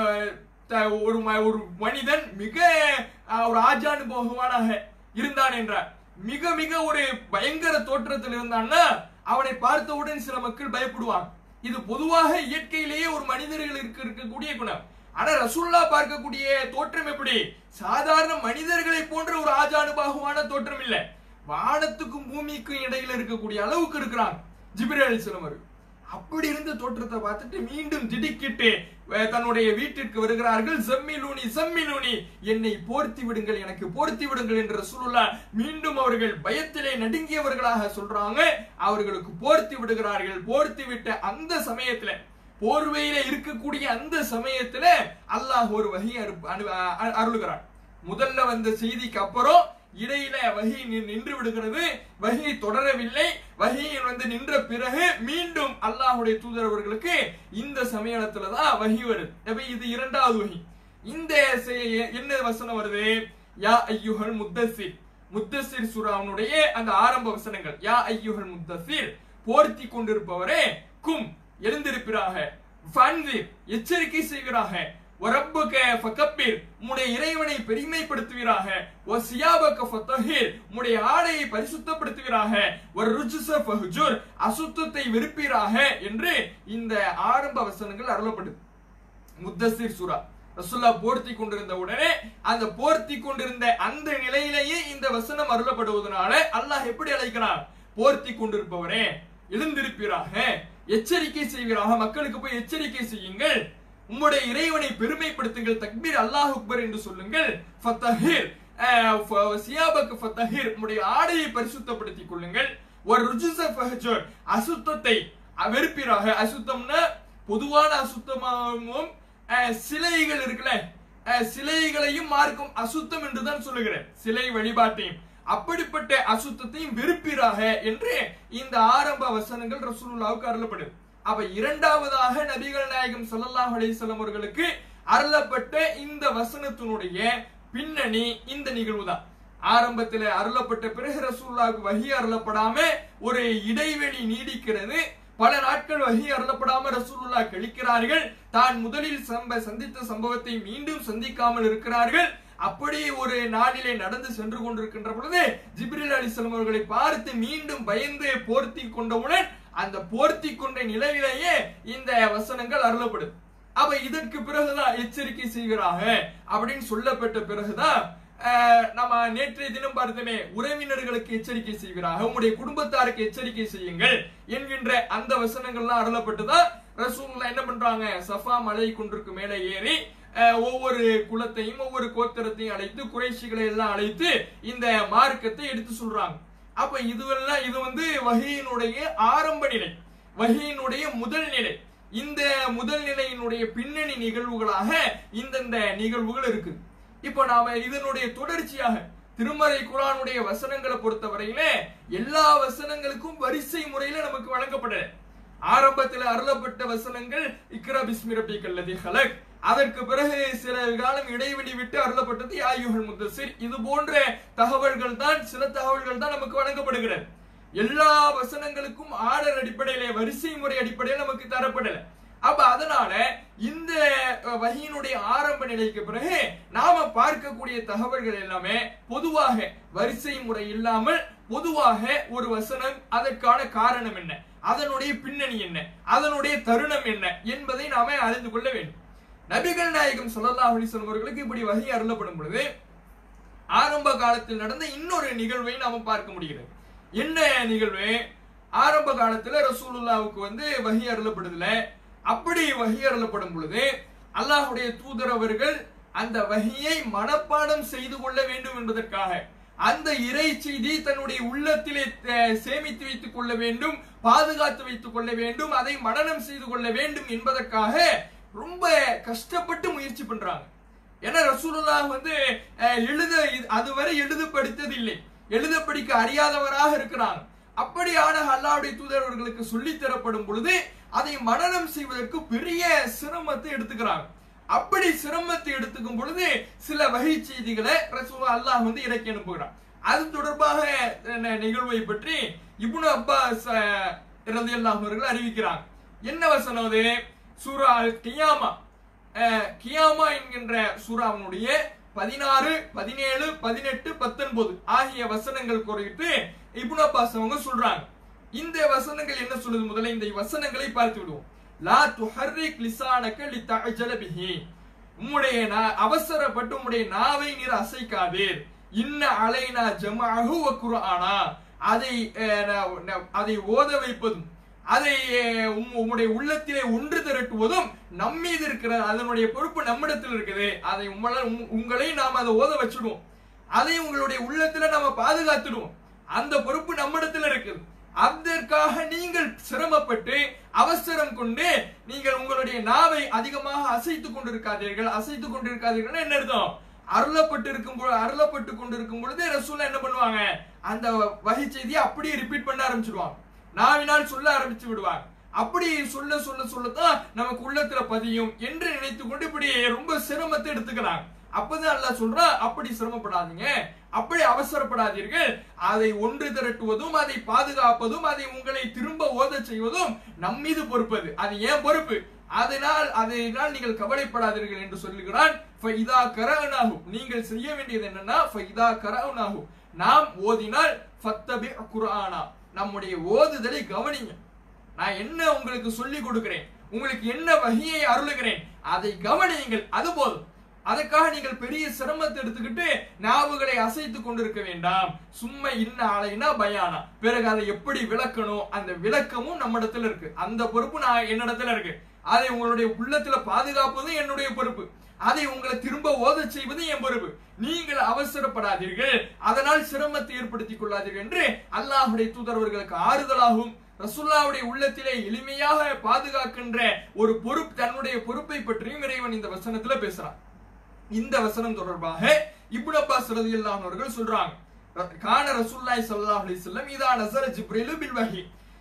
ஒரு மனிதன் மிக ஒரு ஆஜானுபோகமானாக இருந்தான் என்றார், மிக மிக ஒரு பயங்கர தோற்றத்தில் இருந்தான்னா அவனை பார்த்தவுடன் சில மக்கள் பயப்படுவாங்க. இது பொதுவாக இயற்கையிலேயே ஒரு மனிதர்களுக்கு இருக்கக்கூடிய குணம். ஆனா ரசூலுல்லாஹ் பார்க்கக்கூடிய தோற்றம் எப்படி? சாதாரண மனிதர்களை போன்ற ஒரு ஆஜானுபாகுவான தோற்றம் இல்ல, வானத்துக்கும் பூமிக்கும் இடையில இருக்கக்கூடிய அளவுக்கு இருக்கிறாங்க ஜிப்ரீல் அலைஹிஸ்ஸலாம் அவர்கள். அப்படி இருந்த தோற்றத்தை பார்த்துட்டு மீண்டும் திடுக்கிட்டு தன்னுடைய வீட்டிற்கு வருகிறார்கள். சம்மிலூனி சம்மிலூனி, என்னை போர்த்தி விடுங்கள், எனக்கு போர்த்தி விடுங்கள் என்று ரசூலுல்லாஹ் மீண்டும் அவர்கள் பயத்திலே நடுங்கியவர்களாக சொல்றாங்க. அவர்களுக்கு போர்த்தி விடுகிறார்கள். போர்த்தி விட்ட அந்த சமயத்துல, போர்வையில இருக்கக்கூடிய அந்த சமயத்துல அல்லாஹ் ஒரு வஹி அருளுகிறார். முதல்ல வந்த செய்திக்கு அப்புறம் இடையில வஹி நின்று விடுகிறது. வஹி தொடரவில்லை. வஹி வந்து நின்ற பிறகு மீண்டும் அல்லாஹ்வுடைய தூதர் அவர்களுக்கு இந்த சமயத்துலதான் வஹி வருது. இது இரண்டாவது வஹி. இந்த என்ன வசனம் வருது? யா ஐயுஹல் முத்தஸிர், முத்தஸிர் சூராவுடைய அந்த ஆரம்ப வசனங்கள். யா ஐயுஹல் முத்தஸிர், போர்த்தி கொண்டிருப்பவரே, கும் எழுந்திருப்பிறாக, ஃபன்ஸிர் எச்சரிக்கை செய்கிறாக, வரப்புக ஃபகப்பிர் உம்முடைய இறைவனை பெருமைப்படுத்துவீராக, வசியாபக ஃபதஹிர் உம்முடைய ஆடையை பரிசுத்தப்படுத்துவீராக, வர்ருஜ்ஸ ஃபஹ்ஜுர் அசுத்தத்தை வெறுப்பீராக என்று இந்த ஆரம்ப வசனங்கள் அருளப்படுது முத்தஸிர் சூரா. ரசூலுல்லாஹ் போர்த்தி கொண்டிருந்த உடனே அந்த போர்த்தி கொண்டிருந்த அந்த நிலையிலேயே இந்த வசனம் அருளப்படுவதனால அல்லாஹ் எப்படி அழைக்கிறான்? போர்த்தி கொண்டிருப்பவரே எழுந்திருப்பீராக, எச்சரிக்கை செய்வீராக, மக்களுக்கு போய் எச்சரிக்கை செய்யுங்கள், உம்முடைய இறைவனை பெருமைப்படுத்துங்கள், தக்பீர் அல்லாஹ் அக்பர் என்று சொல்லுங்கள், ஃபத்தஹிர் சியாபக ஃபத்தஹிர் உம்முடைய ஆடையை பரிசுத்தப்படுத்திக் கொள்ளுங்கள், ஒரு ருஜுஸ ஃபஹஜர் அசுத்தத்தை வெறுப்பீராக. அசுத்தம்னா பொதுவான அசுத்தமாகவும் சிலைகள் இருக்குல்ல, சிலைகளையும் மார்க்கும் அசுத்தம் என்றுதான் சொல்லுகிறேன், சிலை வழிபாட்டையும் அப்படிப்பட்ட அசுத்தத்தையும் வெறுப்பீராக என்று இந்த ஆரம்ப வசனங்கள் ரசூலுல்லாஹ்வுக்கு அருளப்படுது. அப்ப இரண்டாவதாக நபிகள் நாயகம் ஸல்லல்லாஹு அலைஹி வஸல்லம் அவர்களுக்கு அருளப்பட்ட இந்த வசனத்தினுடைய பின்னணி இந்த நிகழ்வு தான். ஆரம்பத்தில் அருளப்பட்ட பிறகு ரசூலுல்லாஹ்வுக்கு வஹி அருளப்படாம ஒரு இடைவெளி நீடிக்கிறது. பல நாட்கள் வஹி அருளப்படாம ரசூலுல்லாஹ் கழிக்கிறார்கள். தான் முதலில் சந்தித்த சம்பவத்தை மீண்டும் சந்திக்காமல் இருக்கிறார்கள். அப்படி ஒரு நாளிலே நடந்து சென்று கொண்டிருக்கின்ற பொழுது ஜிப்ரீல் அலைஹிஸ்ஸலாம் அவர்களை பார்த்து மீண்டும் பயந்து போர்த்தி கொண்டவுடன் அந்த போர்த்தி கொண்ட நிலையிலேயே இந்த வசனங்கள் அருளப்படுது. அப்ப இதற்கு பிறகுதான் எச்சரிக்கை செய்கிறாக அப்படின்னு சொல்லப்பட்ட பிறகுதான் நம்ம நேற்றைய தினம் பார்த்தமே, உறவினர்களுக்கு எச்சரிக்கை செய்கிறாக, உங்களுடைய குடும்பத்தாருக்கு எச்சரிக்கை செய்யுங்கள் என்கின்ற அந்த வசனங்கள்லாம் அருளப்பட்டுதான் ரசூலுல்லாஹ் என்ன பண்றாங்க, சஃபா மலை குன்றுக்கு மேலே ஏறி ஒவ்வொரு குலத்தையும் ஒவ்வொரு கோத்திரத்தையும் அழைத்து குறைஷிகளை எல்லாம் அழைத்து இந்த மார்க்கத்தை எடுத்து சொல்றாங்க. அப்ப இதுவெல்லாம் இது வந்து வஹீயினுடைய ஆரம்ப நிலை, வஹீயினுடைய முதல் நிலை. இந்த முதல் நிலையினுடைய பின்னணி நிகழ்வுகளாக இந்தந்த நிகழ்வுகள் இருக்கு. இப்ப நாம இதனுடைய தொடர்ச்சியாக திருமறை குர்ஆனுடைய வசனங்களை பொறுத்தவரையில எல்லா வசனங்களுக்கும் வரிசை முறையில நமக்கு வழங்கப்படல. ஆரம்பத்தில் அருளப்பட்ட வசனங்கள் இக்ரா பிஸ்மி ரப்பிக்கல் லதீ ஹலக், அதற்கு பிறகு சில காலம் இடைவெளி விட்டு அருளப்பட்டது யா அய்யுஹல் முத்தஸிர். இது போன்ற தகவல்கள் தான், சில தகவல்கள் தான் நமக்கு வழங்கப்படுகிறது. எல்லா வசனங்களுக்கும் ஆர்டர் அடிப்படையில, வரிசை முறை அடிப்படையில் நமக்கு தரப்படல. அப்ப அதனால இந்த வஹீயினுடைய ஆரம்ப நிலைக்கு பிறகு நாம பார்க்கக்கூடிய தகவல்கள் எல்லாமே பொதுவாக வரிசை முறை இல்லாமல் பொதுவாக ஒரு வசனம், அதற்கான காரணம் என்ன, அதனுடைய பின்னணி என்ன, அதனுடைய தருணம் என்ன என்பதை நாம அறிந்து கொள்ள வேண்டும். நபிகள் நாயகம் ஸல்லல்லாஹு அலைஹி வஸல்லம் அவர்களுக்கு இப்படி வஹி அருளப்படும் பொழுது ஆரம்ப காலத்தில் நடந்த இன்னொரு நிகழ்வை நாம பார்க்க முடிகிறது. என்ன நிகழ்வு? ஆரம்ப காலத்துல ரசூலுல்லாஹ்வுக்கு வந்து வஹி அருளப்படுதுல, அப்படி வஹி அருளப்படும் பொழுது அல்லாஹ்வுடைய தூதர் அவர்கள் அந்த வஹியை மனப்பாடம் செய்து கொள்ள வேண்டும் என்பதற்காக, அந்த இறை செய்தி தன்னுடைய உள்ளத்திலே சேமித்து வைத்துக் கொள்ள வேண்டும், பாதுகாத்து வைத்துக் கொள்ள வேண்டும், அதை மனனம் செய்து கொள்ள வேண்டும் என்பதற்காக ரொம்ப கஷ்டப்பட்டு முயற்சி பண்றாங்க. ஏன்னா ரசூலுல்லாஹ் வந்து எழுத அதுவரை எழுத படித்தது இல்லை, எழுத படிக்க அறியாதவராக இருக்கிறாங்க. அப்படியான அல்லாஹ்வுடைய தூதர்களுக்கு சொல்லித் தரப்படும் பொழுது அதை மனனம் செய்வதற்கு பெரிய சிரமத்தை எடுத்துக்கிறாங்க. அப்படி சிரமத்தை எடுத்துக்கும் பொழுது சில வகை செய்திகளை ரசூலுல்லாஹ் அல்லாஹ் வந்து இறக்கி அனுப்புகிறார். அது தொடர்பாக நிகழ்வை பற்றி இப்னு அப்பாஸ் ரலியல்லாஹு அவர்கள் அறிவிக்கிறாங்க. என்ன வசனம் அது? சூரா அல் கியாமா, கியாமா என்கின்ற சூராவுடைய பதினாறு, பதினேழு, பதினெட்டு, பத்தொன்பது ஆகிய வசனங்கள் குறித்து இப்னு அப்பாஸ் அவங்க சொல்றாங்க. இந்த வசனங்கள் என்ன சொல்லுது? முதல்ல இந்த வசனங்களை பார்த்து விடுவோம். லா துஹர்ரிக் லிசானக லிதஅஜல பிஹி, உம்முடைய அவசரப்பட்டு உம்முடைய நாவை நீர் அசைக்காதீர். இன்ன அலைனா ஜமஅஹு வ குர்ஆனா, அதை அதை ஓத வைப்பதும் அதை உம்முடைய உள்ளத்திலே ஒன்று திரட்டுவதும் நம்மீது இருக்கிற, அதனுடைய பொறுப்பு நம்மிடத்தில் இருக்குது. அதை உங்களை நாம் அதை ஓத வச்சிடுவோம், அதை உங்களுடைய உள்ளத்துல நாம பாதுகாத்துடுவோம், அந்த பொறுப்பு நம்மிடத்தில் இருக்குது. அதற்காக நீங்கள் சிரமப்பட்டு அவசரம் கொண்டு நீங்கள் உங்களுடைய நாவை அதிகமாக அசைத்துக் கொண்டிருக்காதீர்கள். அசைத்துக் கொண்டிருக்காதீர்கள் என்ன அர்த்தம்? அருளப்பட்டு இருக்கும் பொழுது அருளப்பட்டு கொண்டிருக்கும் பொழுது ரசூலுல்லாஹ் என்ன பண்ணுவாங்க, அந்த வஹி செய்தியை அப்படியே ரிப்பீட் பண்ண ஆரம்பிச்சிடுவாங்க, நாவினால் சொல்ல ஆரம்பிச்சு விடுவாங்க. அப்படி சொல்ல சொல்ல சொல்லத்தான் நமக்கு உள்ளத்துல பதியும் என்று நினைத்து கொண்டு இப்படி ரொம்ப சிரமத்தை எடுத்துக்கிறாங்க. அப்பதான் அல்லாஹ் சொல்றான், அப்படி சிரமப்படாதீங்க, அப்படி அவசரப்படாதீர்கள், அதை ஒன்று திரட்டுவதும் அதை பாதுகாப்பதும் அதை உங்களை திரும்ப ஓத செய்வதும் நம்மீது பொறுப்பது, அது ஏன் பொறுப்பு, அதனால் அதனால் நீங்கள் கவலைப்படாதீர்கள் என்று சொல்லுகிறான். ஃபைதா கரஅனாஹு, நீங்கள் செய்ய வேண்டியது என்னன்னா ஃபைதா கரஅனாஹு, நாம் ஓதினால் ஃபத்தபி குர்ஆனா, நம்முடைய ஓதுதலை கவனிங்க. நான் என்ன உங்களுக்கு சொல்லி கொடுக்கிறேன், உங்களுக்கு என்ன வஹியை அருளுகிறேன், அதை கவனியுங்கள், அது போதும். அதுக்காக நீங்கள் பெரிய சிரமத்தை எடுத்துக்கிட்டு நாவுகளை அசைத்து கொண்டிருக்க வேண்டாம். சும்மா இன்ன ஆலைனா பயானா, பிறகு அதை எப்படி விளக்கணும் அந்த விளக்கமும் நம்ம இடத்துல இருக்கு. அந்த பொறுப்பு நான் என்னிடத்துல இருக்கு. அதை உங்களுடைய உள்ளத்துல பாதுகாப்பதும் என்னுடைய பொறுப்பு. அதை உங்களை திரும்ப ஓத செய்வது என் பொறுப்பு. நீங்கள் அவசரப்படாதீர்கள், அதனால் சிரமத்தை ஏற்படுத்திக் கொள்ளாதீர்கள் என்று அல்லாஹ்வுடைய தூதரவர்களுக்கு ஆறுதலாகும். ரசூலுல்லாஹ்வுடைய உள்ளத்திலே எளிமையாக பாதுகாக்கின்ற ஒரு பொறுப்பு, தன்னுடைய பொறுப்பை பற்றியும் இறைவன் இந்த வசனத்துல பேசுறான். இந்த வசனம் தொடர்பாக இப்னு அப்பாஸ் ரலியல்லாஹு அன்ஹு அவர்கள் சொல்றாங்க, கான ரசூலுல்லாஹி ஸல்லல்லாஹு அலைஹி வஸல்லம் இதா நஸர ஜிப்ரீல் பில் வஹி,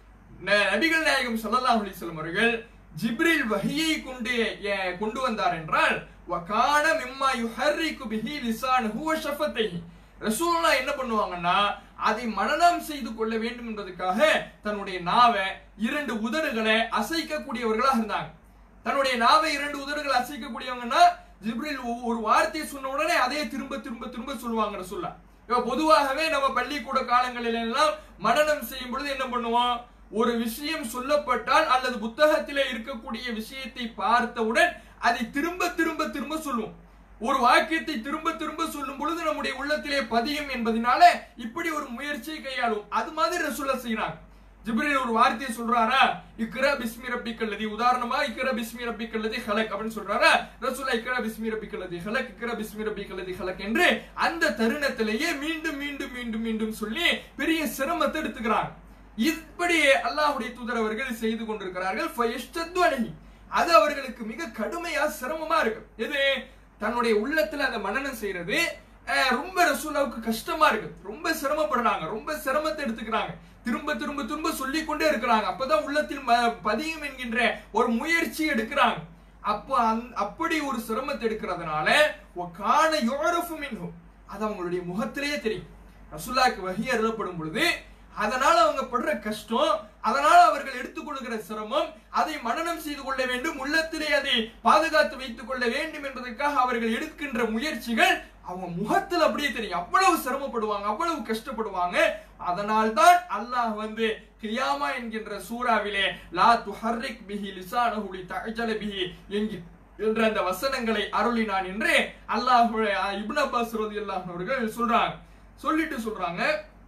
நபிகள் நாயகம் ஸல்லல்லாஹு அலைஹி வஸல்லம் அவர்கள் ஜிப்ரீல் வஹியை கொண்டு கொண்டு வந்தார் என்றால் வகான மிம்மா யுஹர்ரிகு பிஹி லிசானஹு வ ஷஃபத்தைஹி, ரசூலுல்லாஹ் என்ன பண்ணுவாங்கன்னா அதை மனனம் செய்து கொள்ள வேண்டும் என்பதற்காக தன்னுடைய நாவை இரண்டு உதடுகளை அசைக்கக்கூடியவர்களாக இருந்தாங்க. தன்னுடைய நாவை இரண்டு உதடுகளை அசைக்கக்கூடியவங்கன்னா ஜிப்ரீல் ஒரு வார்த்தையை சொன்ன உடனே அதே திரும்ப திரும்ப திரும்ப சொல்லுவாங்க ரசூலுல்லாஹ். இப்ப பொதுவாகவே நம்ம பள்ளிக்கூட காலங்களில் எல்லாம் மனனம் செய்யும் பொழுது என்ன பண்ணுவோம், ஒரு விஷயம் சொல்லப்பட்டால் அல்லது புத்தகத்திலே இருக்கக்கூடிய விஷயத்தை பார்த்தவுடன் அதை திரும்ப திரும்ப திரும்ப சொல்லுவோம். ஒரு வாக்கியத்தை திரும்ப திரும்ப சொல்லும் பொழுது நம்முடைய உள்ளத்திலே பதியும் என்பதனால இப்படி ஒரு முயற்சியை கையாளும். அது மாதிரி ரசூலுல்லாஹ் செய்றாங்க. ஜிப்ரீல் ஒரு வார்த்தையை சொல்றாரா, இக்ரா பிஸ்மி ரப்பிக்கல்லதி, உதாரணமா இக்ரா பிஸ்மி ரப்பிக்கல்லதி ஹலக் அப்படின்னு சொல்றாரா, ரசூலுல்லாஹ் இக்ரா பிஸ்மி ரப்பிக்கல்லதி ஹலக், இக்ரா பிஸ்மி ரப்பிக்கல்லதி ஹலக் என்று அந்த தருணத்திலேயே மீண்டும் மீண்டும் மீண்டும் மீண்டும் சொல்லி பெரிய சிரமத்தை எடுத்துக்கிறாங்க. இப்படி அல்லாஹ்வுடைய தூதர் அவர்கள் செய்து கொண்டிருக்கிறார்கள். ஃபயஷ்தது அலைஹி, அது அவர்களுக்கு மிக கடுமையா சிரமமா இருக்கு. எது, தன்னுடைய உள்ளத்துல அந்த மனனம் செய்யறது ரொம்ப ரசூலுல்லாஹ்வுக்கு கஷ்டமா இருக்கு. ரொம்ப சிரமப்படுறாங்க, ரொம்ப சிரமத்தை எடுத்துக்கிறாங்க. திரும்ப திரும்ப திரும்ப சொல்லிக் கொண்டே இருக்கிறாங்க. அப்பதான் உள்ளத்தில் பதியும் என்கின்ற ஒரு முயற்சி எடுக்கிறாங்க. அப்ப அப்படி ஒரு சிரமத்தை எடுக்கிறதுனால கான யுரஃபு மின்ஹு, அது அவங்களுடைய முகத்திலேயே தெரியும். ரசூலுல்லாஹ்வுக்கு வஹி அருளப்படும் பொழுது அதனால அவங்க படுற கஷ்டம், அதனால அவர்கள் எடுத்துக்கொள்கிற சிரமம், அதை மனனம் செய்து கொள்ள வேண்டும், உள்ளத்திலே அதை பாதுகாத்து வைத்துக் கொள்ள வேண்டும் என்பதற்காக அவர்கள் எடுக்கின்ற முயற்சிகள் அவங்க முகத்தில் அப்படியே தெரியும். அவ்வளவு சிரமப்படுவாங்க, அவ்வளவு கஷ்டப்படுவாங்க. அதனால்தான் அல்லாஹ் வந்து கியாமா என்கின்ற சூறாவிலே லா துஹர்ரிக் பிஹி லிசானஹு லிதஅஜல பிஹி என்ற அந்த வசனங்களை அருளினான் என்று அல்லாஹ் இப்னு அப்பாஸ் ரலியல்லாஹு அன்ஹு அவர்கள் சொல்றாங்க. சொல்லிட்டு சொல்றாங்க,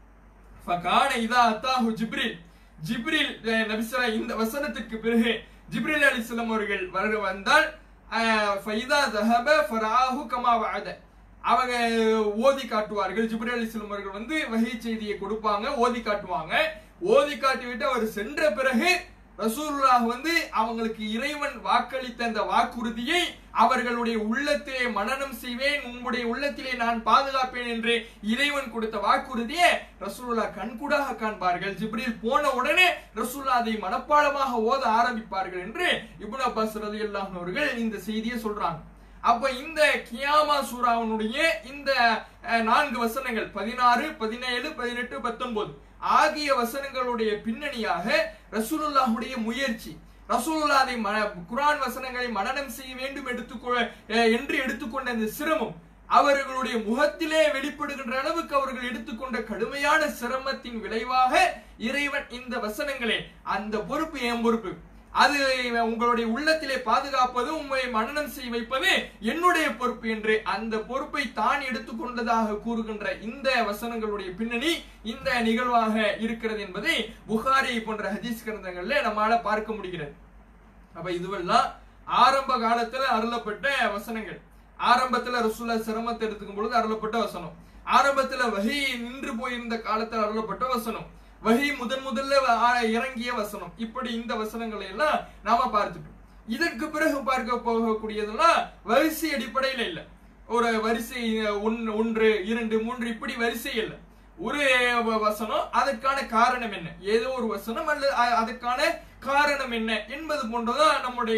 ஃபகான இதா அத்தாஹு ஜிப்ரீல், ஜிப்ரீல் நபிஸல்லா இந்த வசனத்துக்கு பிறகு ஜிப்ரீல் அலைஹிஸ்ஸலாம் அவர்கள் வர வந்தால் ஃபைதா ذهب فرآه كما وعد, அவங்க ஓதி காட்டுவார்கள். ஜிப்ரீல் அலைஹிஸ்ஸலாம் அவர்கள் வந்து வஹி செய்தியை கொடுப்பாங்க, ஓதி காட்டுவாங்க. ஓதி காட்டி விட்டு அவர் சென்ற பிறகு ரசூலுல்லாஹ் வந்து அவங்களுக்கு இறைவன் வாக்களித்த அந்த வாக்குறுதியை அவர்களுடைய உள்ளத்திலே மனனம் செய்வேன், உங்களுடைய உள்ளத்திலே நான் பாதுகாப்பேன் என்று இறைவன் கொடுத்த வாக்குறுதியை ரசூலுல்லாஹ் கண்கூடாக காண்பார்கள். ஜிப்ரீல் போன உடனே ரசூலுல்லாஹ் அதை மனப்பாடமாக ஓத ஆரம்பிப்பார்கள் என்று இப்னு அப்பாஸ் ரலியல்லாஹு அன்ஹு அவர்கள் இந்த செய்தியை சொல்றாங்க. அப்ப இந்த கியாமா சூராவுடைய இந்த நான்கு வசனங்கள் பதினாறு பதினேழு பதினெட்டு பத்தொன்பது ஆகிய வசனங்களுடைய பின்னணியாக ரசூலுல்லாஹுடைய முயற்சி, ரசூலுல்லாஹ் அதை குர்ஆன் வசனங்களை மனனம் செய்ய வேண்டும் எடுத்துக்கொள்ள என்று எடுத்துக்கொண்ட அந்த சிரமம் அவர்களுடைய முகத்திலே வெளிப்படுகின்ற அளவுக்கு அவர்கள் எடுத்துக்கொண்ட கடுமையான சிரமத்தின் விளைவாக இறைவன் இந்த வசனங்களே அந்த பொறுப்பு என் பொறுப்பு, அது உங்களுடைய உள்ளத்திலே பாதுகாப்பது, உங்களை மனனம் செய்ய வைப்பது என்னுடைய பொறுப்பு என்று அந்த பொறுப்பை தான் எடுத்துக்கொண்டதாக கூறுகின்ற இந்த வசனங்களுடைய பின்னணி இந்த நிகழ்வாக இருக்கிறது என்பதை புகாரி போன்ற ஹதீஸ் கிரந்தங்கள்ல நம்மால பார்க்க முடிகிறது. அப்ப இதுவெல்லாம் ஆரம்ப காலத்துல அருளப்பட்ட வசனங்கள். ஆரம்பத்துல ரசூலுல்லாஹ் சிரமத்தை எடுத்துக்கும் பொழுது அருளப்பட்ட வசனம், ஆரம்பத்துல வஹி நின்று போயிருந்த காலத்துல அருளப்பட்ட வசனம், வஹி முதன் முதல்ல இறங்கிய வசனம், இப்படி இந்த வசனங்களை எல்லாம் நாம பார்த்துட்டோம். இதற்கு பிறகு பார்க்க போகக்கூடியதெல்லாம் வரிசை அடிப்படையில இல்ல, ஒரு வரிசை ஒன்று இரண்டு மூன்று இப்படி வரிசை இல்லை. ஒரு வசனம் அதற்கான காரணம் என்ன, ஏதோ ஒரு வசனம் அல்லது அதற்கான காரணம் என்ன என்பது போன்றதான் நம்முடைய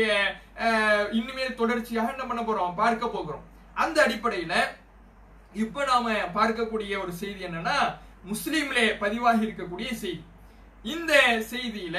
இனிமேல் தொடர்ச்சியாக என்ன பண்ண போறோம், பார்க்க போகிறோம். அந்த அடிப்படையில இப்ப நாம பார்க்கக்கூடிய ஒரு செய்தி என்னன்னா, முஸ்லிம்லே பதிவாகி இருக்கக்கூடிய செய்தி. இந்த செய்தியில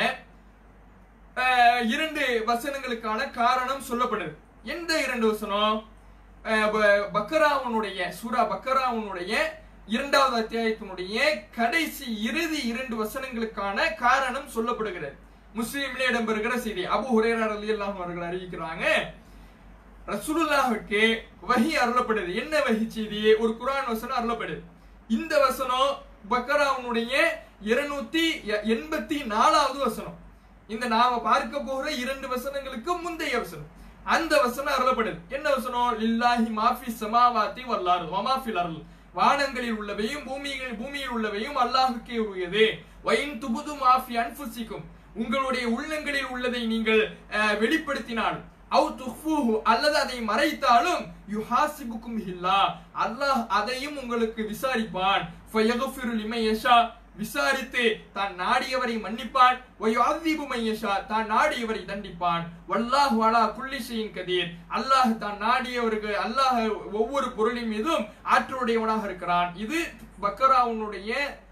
இரண்டு வசனங்களுக்கான காரணம் சொல்லப்படுது. எந்த இரண்டு வசனம், பக்கராவுனுடைய சூரா பக்கராவுனுடைய இரண்டாவது அத்தியாயத்தினுடைய கடைசி இறுதி இரண்டு வசனங்களுக்கான காரணம் சொல்லப்படுகிறது. முஸ்லிம்லே இடம்பெறுகிற செய்தி. அபூ ஹுரைரா ரலியல்லாஹு அன்ஹு அவர்கள் அறிவிக்கிறாங்க, ரசூலுல்லாஹ்வுக்கு வஹி அருளப்படுது. என்ன வஹி செய்தியே? ஒரு குர்ஆன் வசனம் அருளப்படுது. இந்த வசனம் பக்கராவுடைய இருநூத்தி எண்பத்தி நாலாவது வசனம். இந்த நாம பார்க்க போகிற இரண்டு வசனங்களுக்கு முந்தைய வசனம். அந்த வசனம் அருளப்படுது. என்ன வசனம்? லில்லாஹி மாஃபி ஸமாவாதி வல் அர்த் வ மாஃபில் அர்த். வானங்களில் உள்ளவையும் பூமியில் பூமியில் உள்ளவையும் அல்லாஹ்வுக்கே உரியது. வயின் துபுது மாஃபி அன்ஃபுசிக்கும். உங்களுடைய உள்ளங்களில் உள்ளதை நீங்கள் வெளிப்படுத்தினால், அவு துஃபூஹு அல்லது அதை மறைத்தாலும், யுஹாசிபுக்கும் ஹில்லா அல்லாஹ் அதையும் உங்களுக்கு விசாரிப்பான். ஃபயக்ஃபிரு லிமன் யஷா விசாரித்து தான் நாடியவரை மன்னிப்பான். வயுஅذிபு மன் யஷா தான் நாடியவரை தண்டிப்பான். வல்லாஹு அலா குல்லி ஷைஇன் கதீர் அல்லாஹ் தான் நாடியவருக்கு அல்லாஹ் ஒவ்வொரு பொருளின் மீதும் ஆற்றலுடையவனாக இருக்கிறான். இது பக்கராவுடைய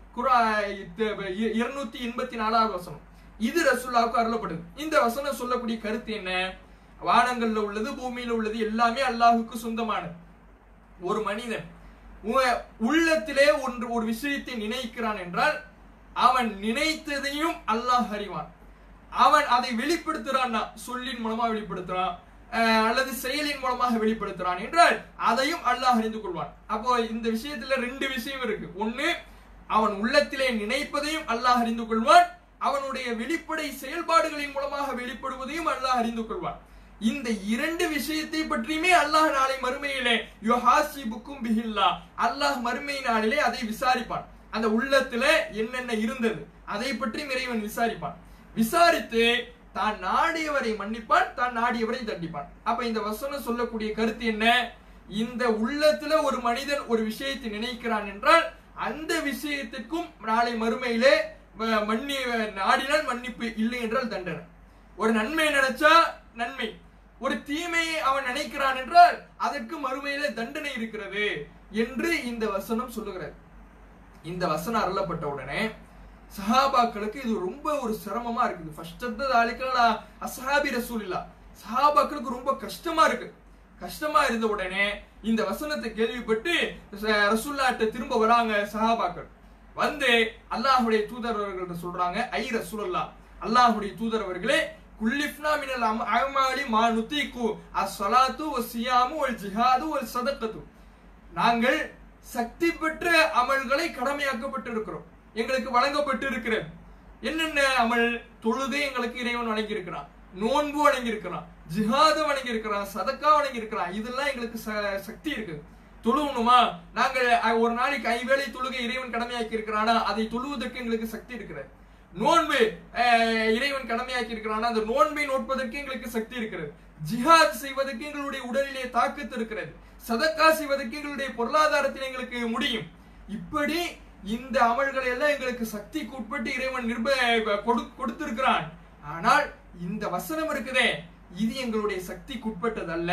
இருநூத்தி எண்பத்தி நாலாவது வசனம். இது ரசூலுல்லாஹ்வுக்கு அருளப்படுது. இந்த வசனம் சொல்லக்கூடிய கருத்து என்ன? வானங்கள்ல உள்ளது பூமியில உள்ளது எல்லாமே அல்லாஹ்வுக்கு சொந்தமானது. ஒரு மனிதன் உள்ளத்திலே ஒன்று ஒரு விஷயத்தை நினைக்கிறான் என்றால் அவன் நினைத்ததையும் அல்லாஹ் அறிவான். அவன் அதை வெளிப்படுத்துறான், சொல்லின் மூலமா வெளிப்படுத்துறான் அல்லது செயலின் மூலமாக வெளிப்படுத்துறான் என்றால் அதையும் அல்லாஹ் அறிந்து கொள்வான். அப்போ இந்த விஷயத்துல ரெண்டு விஷயம் இருக்கு. ஒண்ணு, அவன் உள்ளத்திலே நினைப்பதையும் அல்லாஹ் அறிந்து கொள்வான். அவனுடைய வெளிப்படை செயல்பாடுகளின் மூலமாக வெளிப்படுவதையும் அல்லாஹ் அறிந்து கொள்வான். இந்த இரண்டு விஷயத்தை பற்றியுமே அல்லாஹ் நாளை மறுமையிலே யுஹாசிபுக்கும் பிஹில்லா அல்லாஹ் மறுமை நாளிலே அதை விசாரிப்பான். அந்த உள்ளத்துல என்னென்ன இருந்தது அதை பற்றி இறைவன் விசாரிப்பான். விசாரித்து தான் நாடியவரை மன்னிப்பான், தான் நாடியவரை தண்டிப்பான். அப்ப இந்த வசனம் சொல்லக்கூடிய கருத்து என்ன? இந்த உள்ளத்துல ஒரு மனிதன் ஒரு விஷயத்தை நினைக்கிறான் என்றால் அந்த விஷயத்திற்கும் நாளை மறுமையிலே மன்னி நாடினால் மன்னிப்பு, இல்லை என்றால் தண்டனை. ஒரு நன்மை நினைச்சா நன்மை, ஒரு தீமையை அவன் நினைக்கிறான் என்றால் அதற்கு மறுமையிலே தண்டனை இருக்கிறது என்று இந்த வசனம் சொல்லுகிறது. இந்த வசனம் அருளப்பட்ட உடனே சஹாபாக்களுக்கு இது ரொம்ப ஒரு சிரமமா இருக்குது. ஃபர்ஸ்ட் அஸ்ஹாபி ரசூலுல்லாஹ் சஹாபாக்களுக்கு ரொம்ப கஷ்டமா இருக்கு. கஷ்டமா இருந்த உடனே இந்த வசனத்தை கேள்விப்பட்டு ரசூலுல்லாஹ்ட்ட திரும்ப வராங்க சஹாபாக்கள். வந்து அல்லாஹ்வுடைய தூதர் அவர்கள்ட்ட சொல்றாங்க, ஐ ரசூலுல்லாஹ் அல்லாஹ்வுடைய தூதர் அவர்களே, குல்லிஃப்னா மினல் அமாலி மா நுதீகு அஸ்ஸலாத்து வஸ்ஸியாமு வல் ஜிஹாது வல் ஸதகத்து. நாங்கள் சக்தி பெற்ற அமல்களை கடமையாக்கப்பட்டிருக்கிறோம், எங்களுக்கு வழங்கப்பட்டு இருக்கிறது. என்னென்ன அமல்? தொழுகை எங்களுக்கு இறைவன் வழங்கி இருக்கிறான், நோன்பு வழங்கி இருக்கிறான், ஜிஹாது வழங்கி இருக்கிறான், சதக்கா வழங்கி இருக்கிறான். இதெல்லாம் எங்களுக்கு சக்தி இருக்கு. தொழுவணுமா? நாங்கள் ஒரு நாளைக்கு ஐவேளை தொழுகை இறைவன் கடமையாக்கி இருக்கிறானா, அதை தொழுவதற்கு எங்களுக்கு சக்தி இருக்கிறது. நோன்பு இறைவன் கடமையாக்கி இருக்கிறானா, அந்த நோன்பை நோட்பதற்கு எங்களுக்கு சக்தி இருக்கிறது. ஜிஹாத் செய்வதற்கு எங்களுடைய உடலிலே தாக்கத்து இருக்கிறது. சதக்கா செய்வதற்கு எங்களுடைய பொருளாதாரத்தில் எங்களுக்கு முடியும். இப்படி இந்த அமல்களை எல்லாம் எங்களுக்கு சக்திக்கு உட்பட்டு இறைவன் நிர்ப கொடுத்திருக்கிறான். ஆனால் இந்த வசனம் இருக்குதே, இது எங்களுடைய சக்திக்கு உட்பட்டது அல்ல.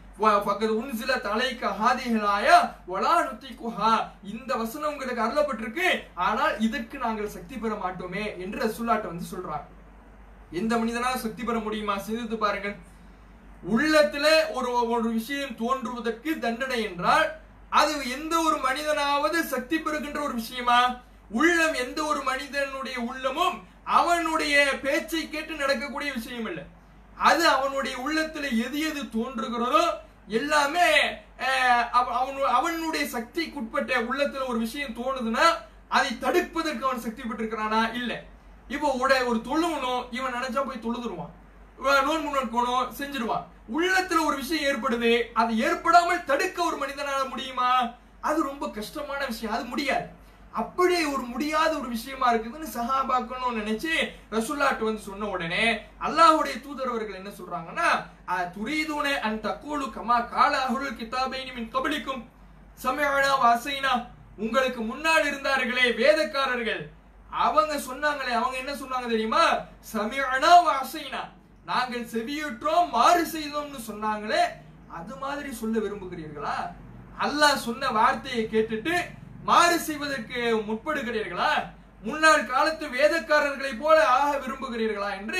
இந்த வசனம் உங்களுக்கு அருளப்பட்டிருக்கு, ஆனால் இதற்கு நாங்கள் சக்தி பெற மாட்டோமே என்று ரசூலுல்லாஹ் வந்து சொல்றாங்க. எந்த மனிதனா சக்தி பெற முடியுமா? சிந்தித்து பாருங்கள். உள்ளத்துல ஒரு ஒரு விஷயம் தோன்றுவதற்கு தண்டனை என்றால் அது எந்த ஒரு மனிதனாவது சக்தி பெறுகின்ற ஒரு விஷயமா? உள்ளம் எந்த ஒரு மனிதனுடைய உள்ளமும் அவனுடைய பேச்சை கேட்டு நடக்கக்கூடிய விஷயம் இல்லை. அது அவனுடைய உள்ளத்துல எது எது தோன்றுகிறதோ எல்லாமே அவனுடைய சக்திக்குட்பட்ட. உள்ளத்துல ஒரு விஷயம் தோணுதுன்னா அதை தடுப்பதற்கு அவன் சக்தி பெற்றிருக்கிறானா? இல்ல. இப்போ ஒரு தொழுவனும் இவன் நினைச்சா போய் தொழுதுருவான், நோன்பு நோக்கணும் செஞ்சிருவான். உள்ளத்துல ஒரு விஷயம் ஏற்படுது, அது ஏற்படாமல் தடுக்க ஒரு மனிதனால முடியுமா? அது ரொம்ப கஷ்டமான விஷயம், அது முடியாது. அப்படியே ஒரு முடியாத ஒரு விஷயமா இருக்குதுன்னு சஹாபாக்களும் நினைச்சு ரசூலுல்லாஹ் வந்து சொன்ன உடனே அல்லாஹ்வுடைய தூதர் அவர்கள் என்ன சொல்றாங்கன்னா, துரீதுன அன் தகூலு கமா கால அஹ்லுல் கிதாபைனி மின் கப்லிக்கும் சமிஅனா வ அஸைனா. உங்களுக்கு முன்னால் இருந்தார்களே வேதக்காரர்கள், அவங்க சொன்னாங்களே, அவங்க என்ன சொன்னாங்க தெரியுமா? சமிஅனா வ அஸைனா, நாங்கள் செவியுற்றோம் மாறு செய்தோம்னு சொன்னாங்களே, அது மாதிரி சொல்ல விரும்புகிறீர்களா? அல்லாஹ் சொன்ன வார்த்தையை கேட்டுட்டு மாறு செய்வதற்கு முற்படுகிறீர்களா? முன்னாள் காலத்து வேதக்காரர்களை போல ஆக விரும்புகிறீர்களா என்று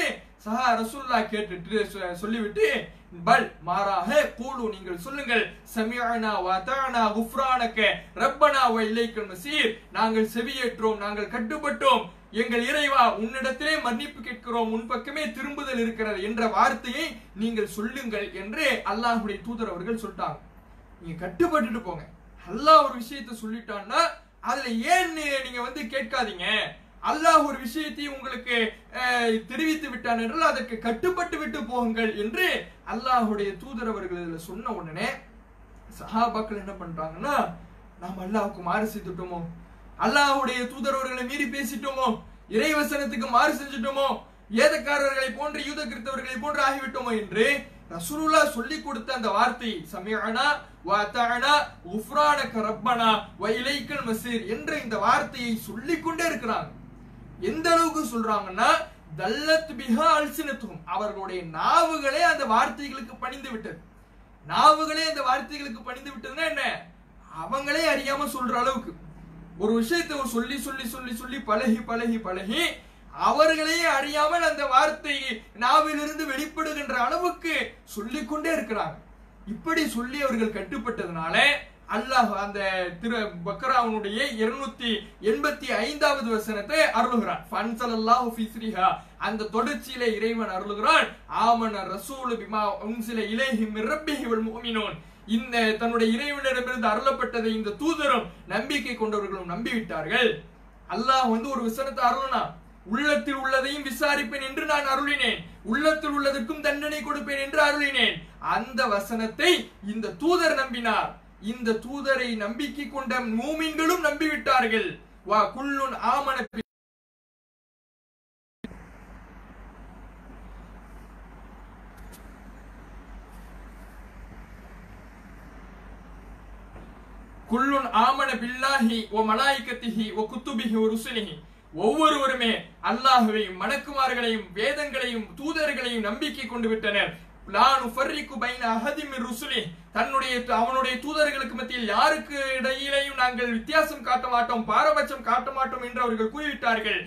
சஹா ரசூலுல்லாஹ் கேட்டுட்டு சொல்லிவிட்டு பல் மாறாக கூலு நீங்கள் சொல்லுங்கள் சமிஅனா வ அதஅனா குஃப்ரானக ரப்பனா வ இலைக்கல் மஸீர் நாங்கள் செவியேற்றோம் நாங்கள் கட்டுப்பட்டோம் எங்கள் இறைவா உன்னிடத்திலே மன்னிப்பு கேட்கிறோம் உன் பக்கமே திரும்புதல் இருக்கிறது என்ற வார்த்தையை நீங்கள் சொல்லுங்கள் என்று அல்லாஹ்வுடைய தூதர் அவர்கள் சொல்லிட்டாங்க. நீங்க கட்டுப்பட்டுட்டு போங்க. அல்லாஹ் ஒரு விஷயத்தை சொல்லிட்டான்னா அதுல ஏன் நீங்க வந்து கேட்காதீங்க. அல்லாஹ் ஒரு விஷயத்தை உங்களுக்கு தெரிவித்து விட்டான் என்றால் அதற்கு கட்டுப்பட்டு விட்டு போகுங்கள் என்று அல்லாஹ்வுடைய தூதர் அவர்கள் சொன்ன உடனே சஹாபாக்கள் என்ன பண்றாங்கன்னா, நாம் அல்லாஹ்வுக்கு மாறு செய்துட்டோமோ, அல்லாஹ்வுடைய தூதர் அவர்களை மீறி பேசிட்டோமோ, இறைவசனத்துக்கு மாறு செஞ்சிட்டோமோ, ஏதக்காரர்களை போன்று யூத கிறிஸ்தவர்களை போன்று ஆகிவிட்டோமோ என்று ரசூலுல்லாஹ் சொல்லி கொடுத்த அந்த வார்த்தை சமிஅனா வ அதஅனா குஃப்ரானக ரப்பனா வ இலைக்கல் மஸீர் என்ற இந்த வார்த்தையை சொல்லிக் கொண்டே இருக்கிறாங்க. எந்த அளவுக்கு சொல்றாங்கன்னா தல்லத் பிஹா அல்சினத்துஹும் அவர்களுடைய நாவுகளே அந்த வார்த்தைகளுக்கு பணிந்து விட்டது. நாவுகளே அந்த வார்த்தைகளுக்கு பணிந்து விட்டதுன்னா என்ன, அவங்களே அறியாம சொல்ற அளவுக்கு ஒரு விஷயத்தை சொல்லி சொல்லி சொல்லி சொல்லி பழகி பழகி பழகி அவர்களே அறியாமல் அந்த வார்த்தை நாவிலிருந்து வெளிப்படுகின்ற அளவுக்கு சொல்லிக் கொண்டே இருக்கிறாங்க. இப்படி சொல்லி அவர்கள் கட்டுப்பட்டதுனால அல்லாஹ் அந்த திரு பக்ராவுடைய இருநூத்தி எண்பத்தி ஐந்தாவது வசனத்தை அருளுகிறான். ஃபன்ஸலல்லாஹு ஃபீ ஸ்ரீஹா அந்த தொடர்ச்சியிலே இறைவன் அருளுகிறான். ஆமன ரசூலு பிமா உன்ஸில இலைஹி மிர் ரப்பிஹி வல் முஃமினூன் இந்த தன்னுடைய இறைவனிடமிருந்து அருளப்பட்டதை இந்த தூதரும் நம்பிக்கை கொண்டவர்களும் நம்பிவிட்டார்கள். அல்லாஹ் வந்து ஒரு வசனத்தை அருளனா, உள்ளத்தில் உள்ளதையும் விசாரிப்பேன் என்று நான் அருளினேன், உள்ளத்தில் உள்ளதற்கும் தண்டனை கொடுப்பேன் என்று அருளினேன். அந்த வசனத்தை இந்த தூதர் நம்பினார். இந்த தூதரை நம்பிக்கை கொண்ட மூமின்களும் நம்பிவிட்டார்கள். வா குல்லுன் ஆமன குல்லுன் ஆமன பில்லாஹி வ மலாயிகத்திஹி வ குத்துபிஹி வ ருசுலிஹி ஒவ்வொருவருமே அல்லாஹ்வையும் மலக்குமார்களையும் வேதங்களையும் தூதர்களையும் நம்பிக்கை கொண்டு விட்டனர். தன்னுடைய அவனுடைய தூதர்களுக்கு மத்தியில் யாருக்கு இடையிலேயும் நாங்கள் வித்தியாசம் காட்ட மாட்டோம், பாரபட்சம் காட்ட மாட்டோம் என்று அவர்கள் கூறிவிட்டார்கள்.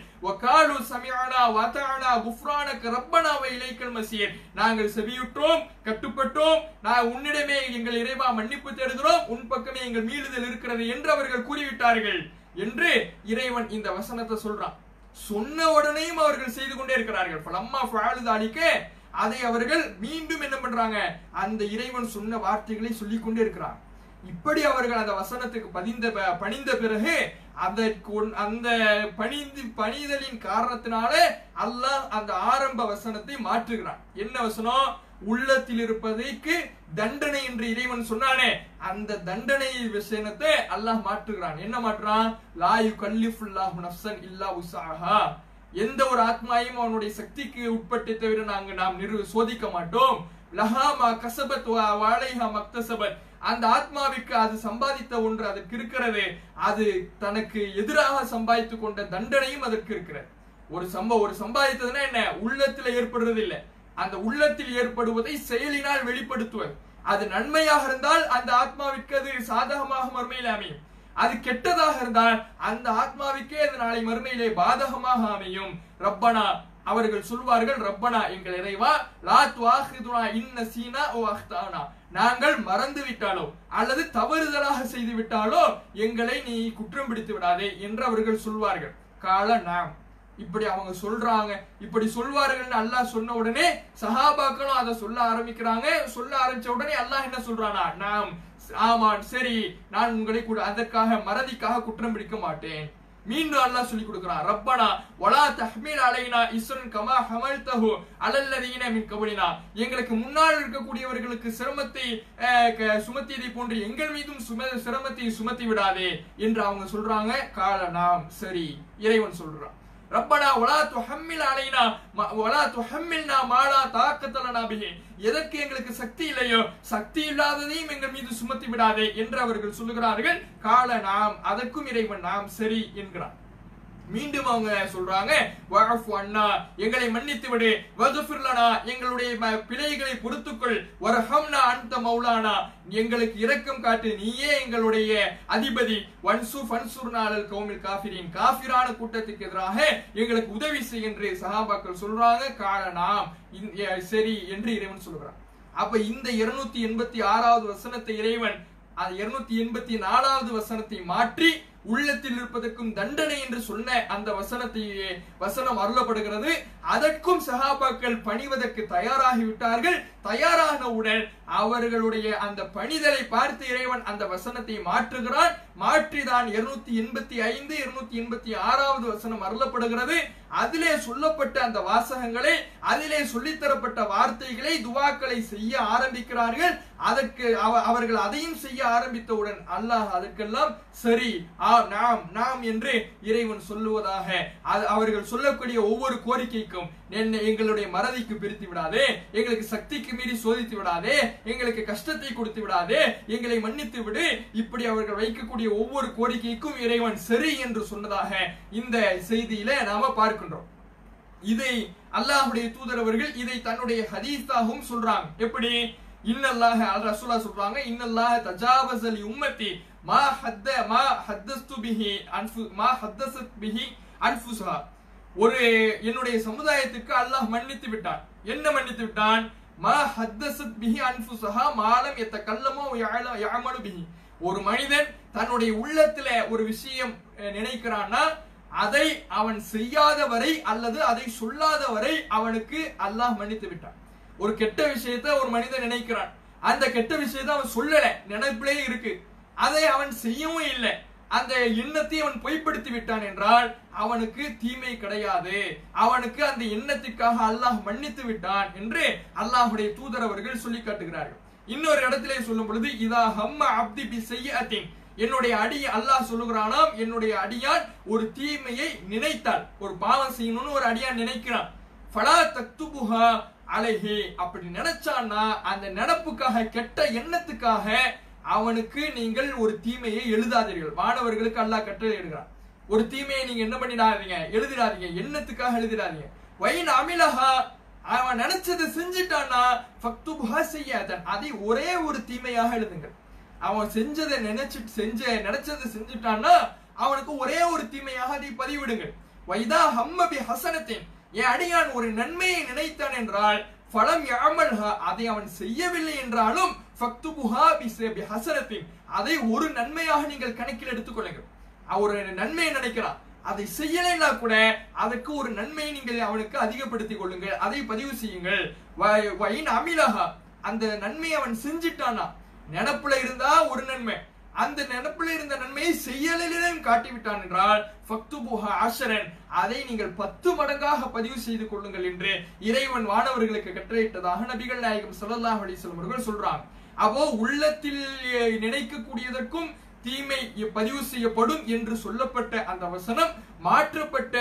நாங்கள் செவியுற்றோம், கட்டுப்பட்டோம், நான் உன்னிடமே எங்கள் இறைவா மன்னிப்பு தேடுகிறோம், உன் பக்கமே எங்கள் மீளுதல் இருக்கிறது என்று அவர்கள் கூறிவிட்டார்கள் என்று இறைவன் இந்த வசனத்தை சொல்றான். சொன்ன உடனேயும் அவர்கள் செய்து கொண்டே இருக்கிறார்கள். ஃபலம்மா ஃபஅலு ذلك அதை அவர்கள் மீண்டும் என்ன பண்றாங்க, அந்த இறைவன் சொன்ன வார்த்தைகளை சொல்லிக் கொண்டே இருக்கிறார். இப்படி அவர்கள் அந்த வசனத்துக்கு பதிந்த பணிந்த பிறகு அதற்கு அந்த பணிந்து பணிதலின் காரணத்தினால அல்லாஹ் அந்த ஆரம்ப வசனத்தை மாற்றுகிறான். என்ன வசனம், உள்ளத்தில் இருப்பதைக்கு தண்டனை என்று இறைவன் சொன்னானே அந்த தண்டனை விஷயத்தை அல்லாஹ் மாற்றுகிறான். என்ன மாற்றுறான், லா யுகல்லிஃபுல்லாஹு நஃப்ஸன் இல்லா உஸ்ஸாஹா எந்த ஒரு ஆத்மாவையும் அவனுடைய சக்திக்கு உட்பட்டு தவிர நாங்கள் நாம் நிறு சோதிக்க மாட்டோம். லஹா மா கஸபத் வ அலைஹா மக்தஸபத் அந்த ஆத்மாவிற்கு அது சம்பாதித்த ஒன்று அதற்கு இருக்கிறது, அது தனக்கு எதிராக சம்பாதித்துக் கொண்ட தண்டனையும் அதற்கு இருக்கிறது. ஒரு சம்பவம் ஒரு சம்பாதித்ததுன்னா என்ன, உள்ளத்தில் ஏற்படுறது இல்லை, அந்த உள்ளத்தில் ஏற்படுவதை செயலினால் வெளிப்படுத்துவது. அது நன்மையாக இருந்தால் அந்த ஆத்மாவிற்கு அது சாதகமாக மறுமையில் அமையும், அது கெட்டதாக இருந்தால் அந்த ஆத்மாவிற்கே அது நாளை மறுமையிலே பாதகமாக அமையும். ரப்பனா அவர்கள் சொல்வார்கள், ரப்பனா எங்கள் இறைவா லா துஆஹிதுனா இன் நஸீனா வ அக்தானா நாங்கள் மறந்து விட்டாலோ அல்லது தவறுதலாக செய்து விட்டாலோ எங்களை நீ குற்றம் பிடித்து விடாதே என்று அவர்கள் சொல்வார்கள். கால நாம் இப்படி அவங்க சொல்றாங்க, இப்படி சொல்வார்கள் அல்லாஹ் சொன்ன உடனே சஹாபாக்களும் அதை சொல்ல ஆரம்பிக்கிறாங்க. சொல்ல ஆரம்பிச்ச உடனே அல்லாஹ் என்ன சொல்றானா, நாம் ஆமான் சரி நான் உங்களை கூட அதற்காக மறதிக்காக குற்றம் பிடிக்க மாட்டேன். மீண்டும் அல்லாஹ் சொல்லி கொடுக்கிறான், ரப்பனா வலா தஹ்மில் அலைனா இஸ்ரன் கமா ஹமல்தஹு அலல்லதீன மின் கபலினா எங்களுக்கு முன்னால் இருக்கக்கூடியவர்களுக்கு சிரமத்தை சுமத்தியதை போன்று எங்கள் மீதும் சிரமத்தை சுமத்தி விடாதே என்று அவங்க சொல்றாங்க. கால நாம் சரி இறைவன் சொல்றான், ரப்பனா வலா துஹம்மில் அலைனா வலா துஹம்மில்னா மாலா தாக்கத லனா பிஹி எதற்கு எங்களுக்கு சக்தி இல்லையோ சக்தி இல்லாததையும் எங்கள் மீது சுமத்தி விடாதே என்று அவர்கள் சொல்லுகிறார்கள். கால நாம் அதற்கும் இறைவன் நாம் சரி என்கிறான். மீண்டும் அவங்க சொல்றாங்க வஅஃபு அன்னா, எங்களை மன்னித்து விடு, வக்ஃபிர் லனா, எங்களுடைய பிழைகளை பொறுத்துக்கொள், வர்ஹம்னா அன்த மௌலானா, எங்களுக்கு இரக்கம் காட்டு, நீயே எங்களுடைய அதிபதி, வன்சு ஃபன்சுர்னா அலல் கௌமில் காஃபிரின், காஃபிரான கூட்டத்துக்கு எதிராக எங்களுக்கு உதவி செய் என்று சஹாபாக்கள் சொல்றாங்க. காரணம் சரி என்று இறைவன் சொல்கிறான். அப்ப இந்த இருநூத்தி எண்பத்தி ஆறாவது வசனத்தை இறைவன் இருநூத்தி எண்பத்தி நாலாவது வசனத்தை மாற்றி உள்ளத்தில் இருப்பதற்கும் தண்டனை என்று சொன்ன அந்த வசனத்தை வசனம் அருளப்படுகிறது. அதற்கும் சஹாபாக்கள் பணிவதற்கு தயாராகி விட்டார்கள். தயாரானவுடன் அவர்களுடைய அந்த பணிதலை பார்த்து இறைவன் அந்த வசனத்தை மாற்றுகிறான். மாற்றிதான் இருநூத்தி எண்பத்தி ஐந்து இருநூத்தி எண்பத்தி ஆறாவது வசனம் அருளப்படுகிறது. அதிலே சொல்லப்பட்ட அந்த வாசகங்களை, அதிலே சொல்லித்தரப்பட்ட வார்த்தைகளை, துவாக்களை செய்ய ஆரம்பிக்கிறார்கள். அதற்கு அவர்கள் அதையும் செய்ய ஆரம்பித்தவுடன் அல்லாஹ் அதற்கெல்லாம் சரி, நாம் நாம் என்று இறைவன் சொல்லுவதாக, அவர்கள் சொல்லக்கூடிய ஒவ்வொரு கோரிக்கைக்கும் எங்களுடைய மறதிக்கு பிரித்து விடாதே, எங்களுக்கு சக்திக்கு மீறி சோதித்து விடாதே, எங்களுக்கு கஷ்டத்தை கொடுத்து விடாதே, எங்களை மன்னித்து விடு, இப்படி அவர்கள் வைக்கக்கூடிய ஒவ்வொரு கோரிக்கைக்கும் இறைவன் சரி என்று சொன்னதாக இந்த செய்தியில நாம பார்க்கின்றோம். இதை அல்லாஹ்வுடைய தூதர் அவர்கள் இதை தன்னுடைய ஹதீஸாகவும் சொல்றாங்க. எப்படி? இன்னல்லாஹ ரசூலுல்லாஹ் சொல்றாங்க, இன்னல்லாஹ தஜாவஸ லி உம்மத்தி மா ஹத்த மா ஹத்தஸ்து பிஹி அன்ஃபு மா ஹத்தஸத் பிஹி அன்ஃபுஸஹா. ஒரு என்னுடைய சமுதாயத்துக்கு அல்லாஹ் மன்னித்து விட்டான். என்ன மன்னித்து விட்டான்? மா ஹத்தஸத் பிஹி அன்ஃபுஸஹா மாலம் யதகல்லமு வயஅமலு பிஹி. ஒரு மனிதன் தன்னுடைய உள்ளத்துல ஒரு விஷயம் நினைக்கிறான்னா அதை அவன் செய்யாத வரை அல்லது அதை சொல்லாத வரை அவனுக்கு அல்லாஹ் மன்னித்து விட்டான். ஒரு கெட்ட விஷயத்தை ஒரு மனிதன் நினைக்கிறான், அந்த கெட்ட விஷயத்தை அவன் சொல்லல, நினைப்பிலே இருக்கு, அதை அவன் செய்யவும் இல்லை, அந்த எண்ணத்தை அவன் பொய்ப்படுத்தி விட்டான் என்றால் அவனுக்கு தீமை கிடையாது, அவனுக்கு அந்த எண்ணத்திற்காக அல்லாஹ் மன்னித்து விட்டான் என்று அல்லாஹ்வுடைய தூதர் அவர்கள் சொல்லி காட்டுகிறார்கள். இன்னொரு இடத்திலே சொல்லும் பொழுது இதா ஹம்ம அப்தி பி ஸய்யிஅத்தின், என்னுடைய அடி அல்லாஹ் சொல்லுகிறானாம், என்னுடைய அடியான் ஒரு தீமையை நினைத்தால், ஒரு பாவம் செய்யணும்னு ஒரு அடியான் நினைக்கிறான், ஃபலா தக்துபுஹா அலைஹி, அப்படி நினைச்சான்னா அந்த நினைப்புக்காக, கெட்ட எண்ணத்துக்காக அவனுக்கு நீங்கள் ஒரு தீமையை எழுதாதீர்கள். மாணவர்களுக்கு அல்லாஹ் கட்டளை இடுகிறான், ஒரு தீமையை நீங்க என்ன பண்ணிடாதீங்க, எழுதிடாதீங்க, எண்ணத்துக்காக எழுதிடாதீங்க. வைன் அமிலஹா, அவன் நினைச்சதை செஞ்சிட்டான்னா ஃபக்துபுஹா ஸய்யிஅத்தன், அதை ஒரே ஒரு தீமையாக எழுதுங்கள். அவன் செஞ்சதை நினைச்சிட்டு செஞ்ச நினைச்சதை செஞ்சிட்டான்னா அவனுக்கு ஒரே ஒரு தீமையாக அதை பதிவிடுங்கள். வைதா ஹம்ம பி ஹஸனத்தின், என் அடியான் ஒரு நன்மையை நினைத்தான் என்றால் ஃபலம் யஅமல்ஹா, அதை அவன் செய்யவில்லை என்றாலும் ஃபக்துபுஹா பி ஹஸனத்தின், அதை ஒரு நன்மையாக நீங்கள் கணக்கில் எடுத்துக்கொள்ளுங்கள். ஒரு நன்மையை நினைக்கிறான், அதை செய்யலைன்னா கூட அதற்கு ஒரு நன்மையை நீங்கள் அவனுக்கு அதிகப்படுத்திக் கொள்ளுங்கள், அதை பதிவு செய்யுங்கள். வைன் அமிலஹா, அந்த நன்மையை அவன் செஞ்சிட்டானா, நினப்புல இருந்தா ஒரு நன்மை, அந்த நினப்புல இருந்த நன்மையை செய்யலிலும் காட்டிவிட்டான் என்றால் ஃபக்துபுஹா அஷரன், அதை நீங்கள் பத்து மடங்காக பதிவு செய்து கொள்ளுங்கள் என்று இறைவன் வானவர்களுக்கு கட்டளையிட்டதாக நபிகள் நாயகம் ஸல்லல்லாஹு அலைஹி வஸல்லம் அவர்கள் சொல்றாங்க. அப்போ உள்ளத்தில் நினைக்கக்கூடியதற்கும் தீமை பதிவு செய்யப்படும் என்று சொல்லப்பட்ட அந்த வசனம் மாற்றப்பட்ட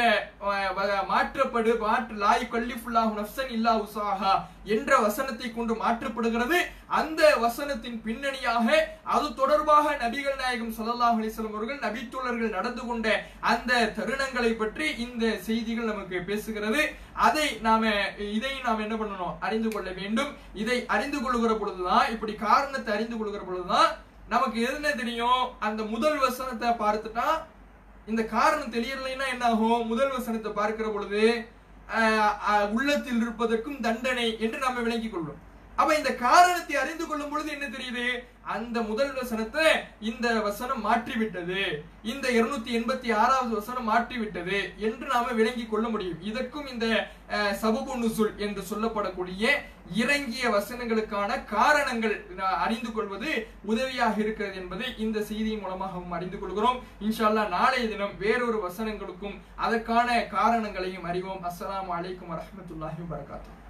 மாற்றப்படு மாற்று லாய் கல்லிஃபுல்லாஹு நஃப்ஸன் இல்லா உஸாஹா என்ற வசனத்தை கொண்டு மாற்றப்படுகிறது. அந்த வசனத்தின் பின்னணியாக அது தொடர்பாக நபிகள் நாயகம் ஸல்லல்லாஹு அலைஹி வஸல்லம் அவர்கள் நபித்தோழர்கள் நடந்து கொண்ட அந்த தருணங்களை பற்றி இந்த செய்திகள் நமக்கு பேசுகிறது. அதை நாம இதை நாம் என்ன பண்ணணும், அறிந்து கொள்ள வேண்டும். இதை அறிந்து கொள்கிற பொழுதுதான், இப்படி காரணத்தை அறிந்து கொள்கிற பொழுதுதான் நமக்கு எதுன்னு தெரியும். அந்த முதல் வசனத்தை பார்த்துட்டா இந்த காரணம் தெரியலைன்னா என்ன ஆகும், முதல் வசனத்தை பார்க்கிற பொழுது உள்ளத்தில் இருப்பதற்கும் தண்டனை என்று நாம விளங்கிக் கொள்வோம். அப்ப இந்த காரணத்தை அறிந்து கொள்ளும் பொழுது என்ன தெரியுது, அந்த முதல் வசனத்தை இந்த வசனம் மாற்றிவிட்டது, இந்த இருநூத்தி எண்பத்தி ஆறாவது வசனம் மாற்றிவிட்டது என்று நாம விளங்கிக் கொள்ள முடியும். இதற்கும் இந்த சபபு நுசுல் என்று சொல்லப்படக்கூடிய இறங்கிய வசனங்களுக்கான காரணங்கள் அறிந்து கொள்வது உதவியாக இருக்கிறது என்பதை இந்த செய்தியின் மூலமாகவும் அறிந்து கொள்கிறோம். இன்ஷா அல்லாஹ் நாளைய தினம் வேறொரு வசனங்களுக்கும் அதற்கான காரணங்களையும் அறிவோம். அஸ்ஸலாமு அலைக்கும் வரஹ்மத்துல்லாஹி வபரகாத்துஹு.